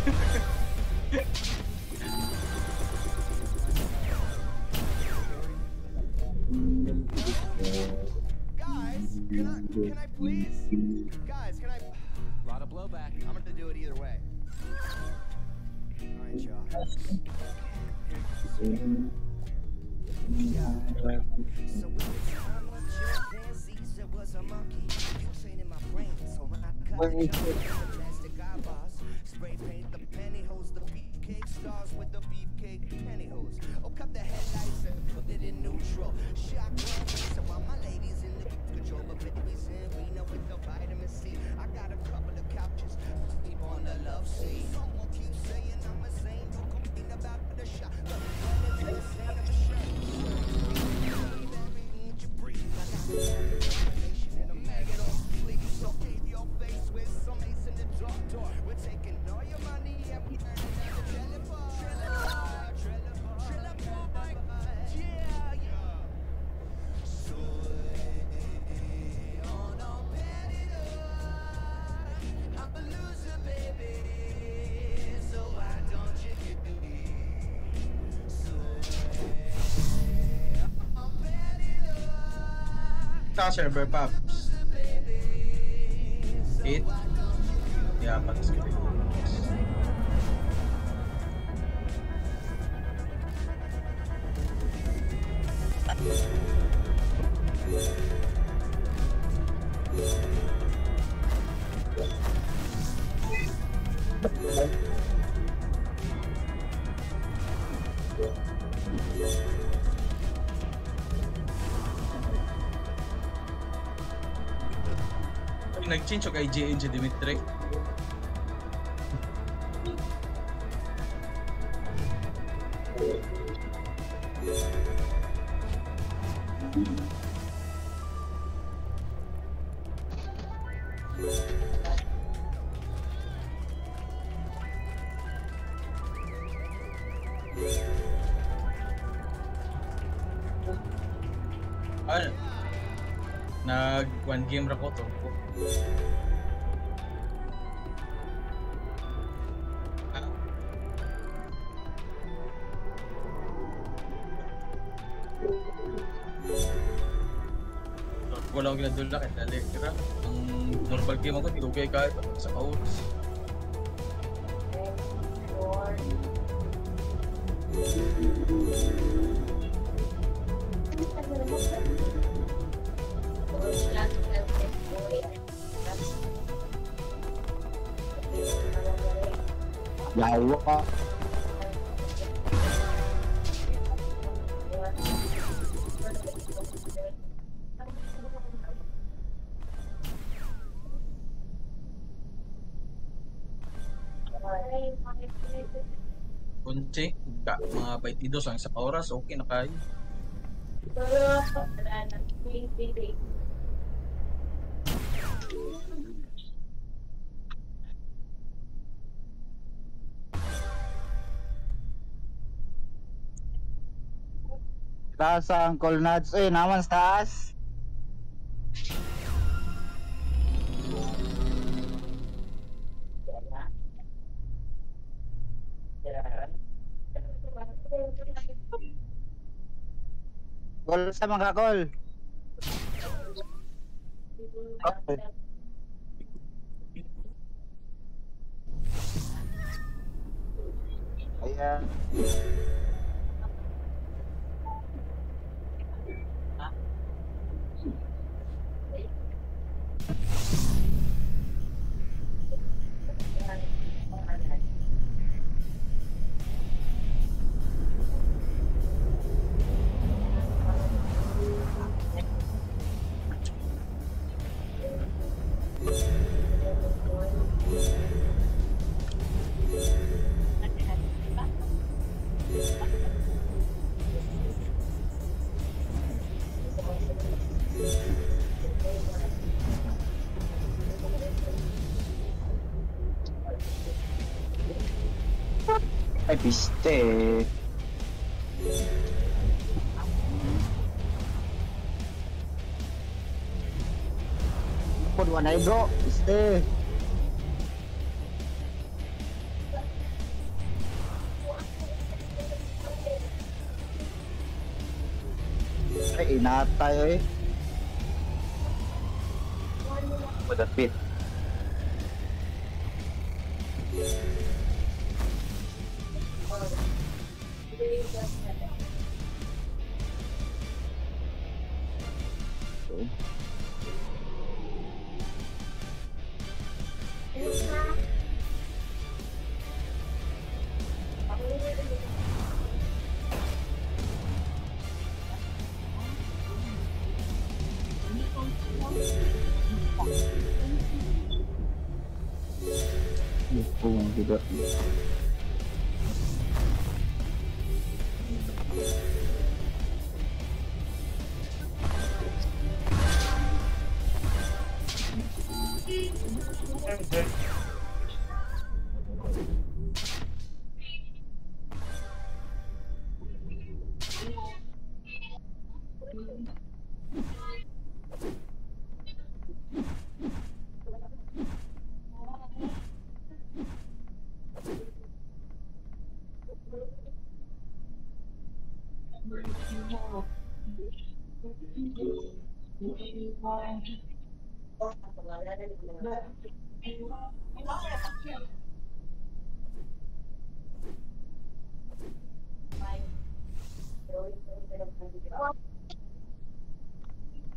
Guys, can I, can I please? Guys, can I? A lot of blowback. I'm gonna do it either way. All right, y'all. So with the time of chimpanzees, there was a monkey. You trained in my brain, so when I cut the jump, the plastic eyeballs, spray paint the pantyhose, the beefcake stars with the beefcake pantyhose. Oh, cut the headlights and put it in neutral. Shot so while my ladies in the control, but babies in Reno with the vitamin C. I got a couple of couches, sleep on the love seat. Someone keeps saying I'm a saint, don't complain about the shot. But the the same of a shame. You breathe, I got a combination and a maggot off sleep. So keep your face with some ace in the dark door. We're taking all your money and we turn it down to Trelleborg. Trelleborg, Trelleborg, Trelleborg, yeah, yeah. So, eh, on our paradise, I'm a loser, baby. So why don't you get me? So, eh, on paradise. Saka server, Pops. Eight. Yeah, Pops. Nag-change o kay J N J Dimitri. Ano? Nag one game ra ko to. Ah. Wala akong ginadula kahit dali. Kira, ang normal game ako, hindi ko kaya kahit sa kauros. Yawa ka. Kunti, ka, mga baitidos ang isa ka oras, okay na kayo. Taas sa Uncle Nuts. Eh, naman sa taas. Call sa mga call. Okay. Ayan. Ay, piste. Pun wanay bro, piste. Ay, inatay eh. Madapit. Kung tidak.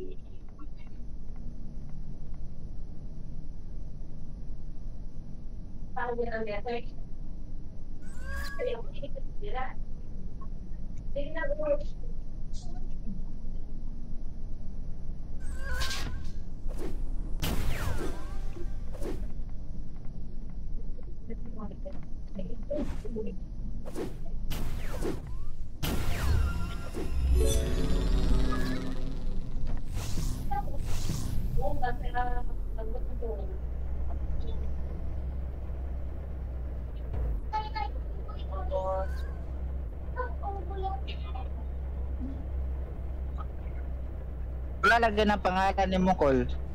Wala lagyan ng pangalan ni Mukol.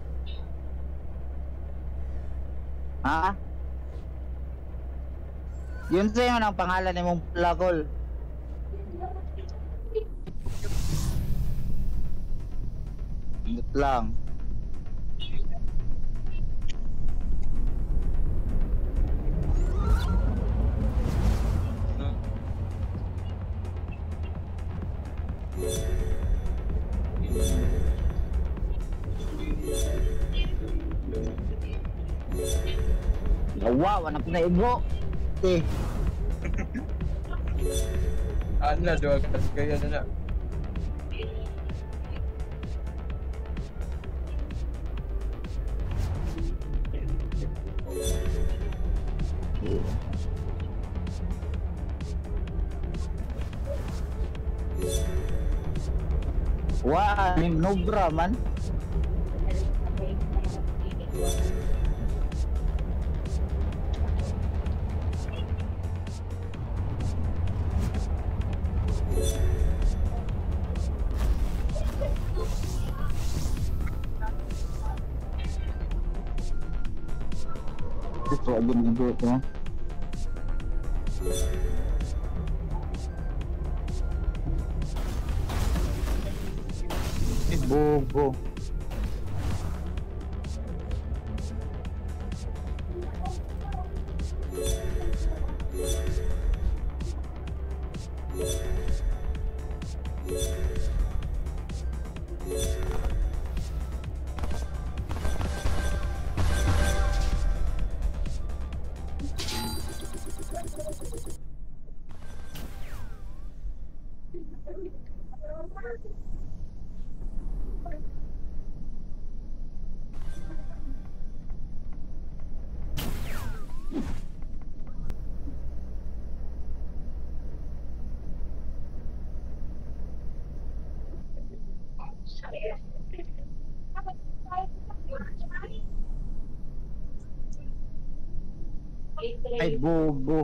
Ha? Yun sa'yo ng pangalan ni mong Plagol. Ingat lang. Wow, anak na ibo. Eh. Ano na, duwag ka kaya na na. Wah, ini nubra man. Itu aja nih ya. Bobo. Ay, bobo.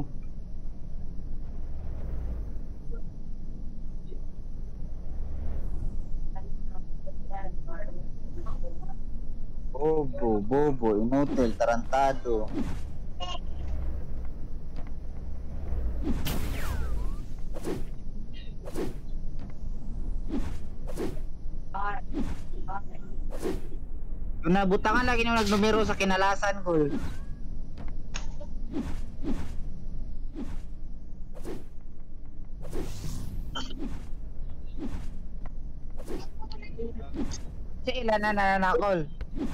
Bobo, bobo, inutil, tarantado. Kung nabutangan lagi nung nagnumero sa kinalasan ko. Si ilan na nananakol?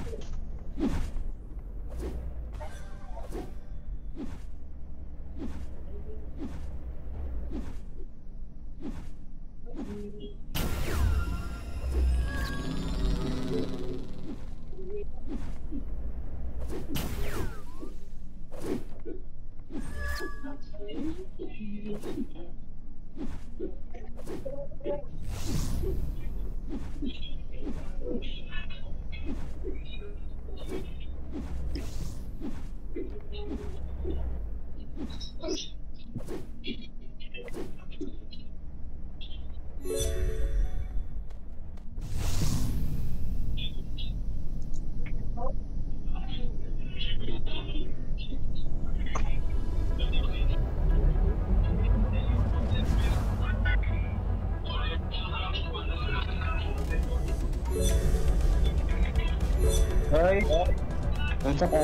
Hoy, unsa ka?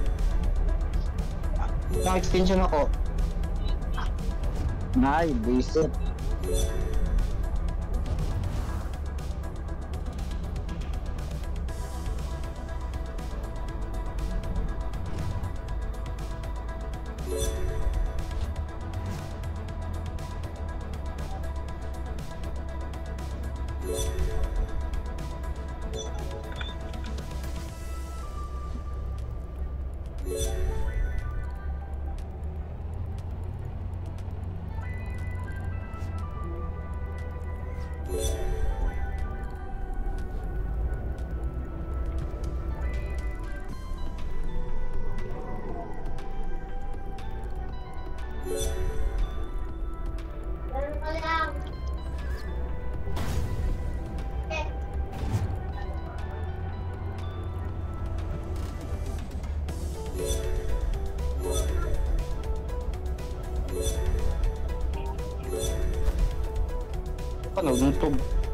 Ang extension ako. Ay, bisit. naglutob.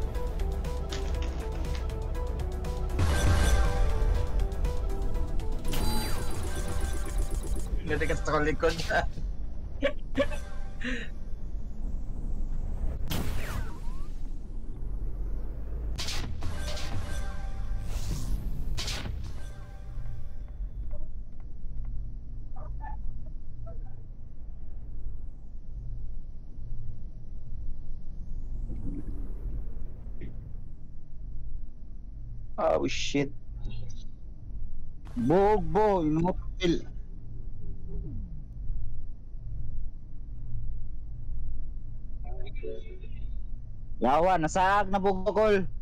Ganda ka sa likod. Oh shit. Bobo, inumupil. Yawa, nasaag na bugokol.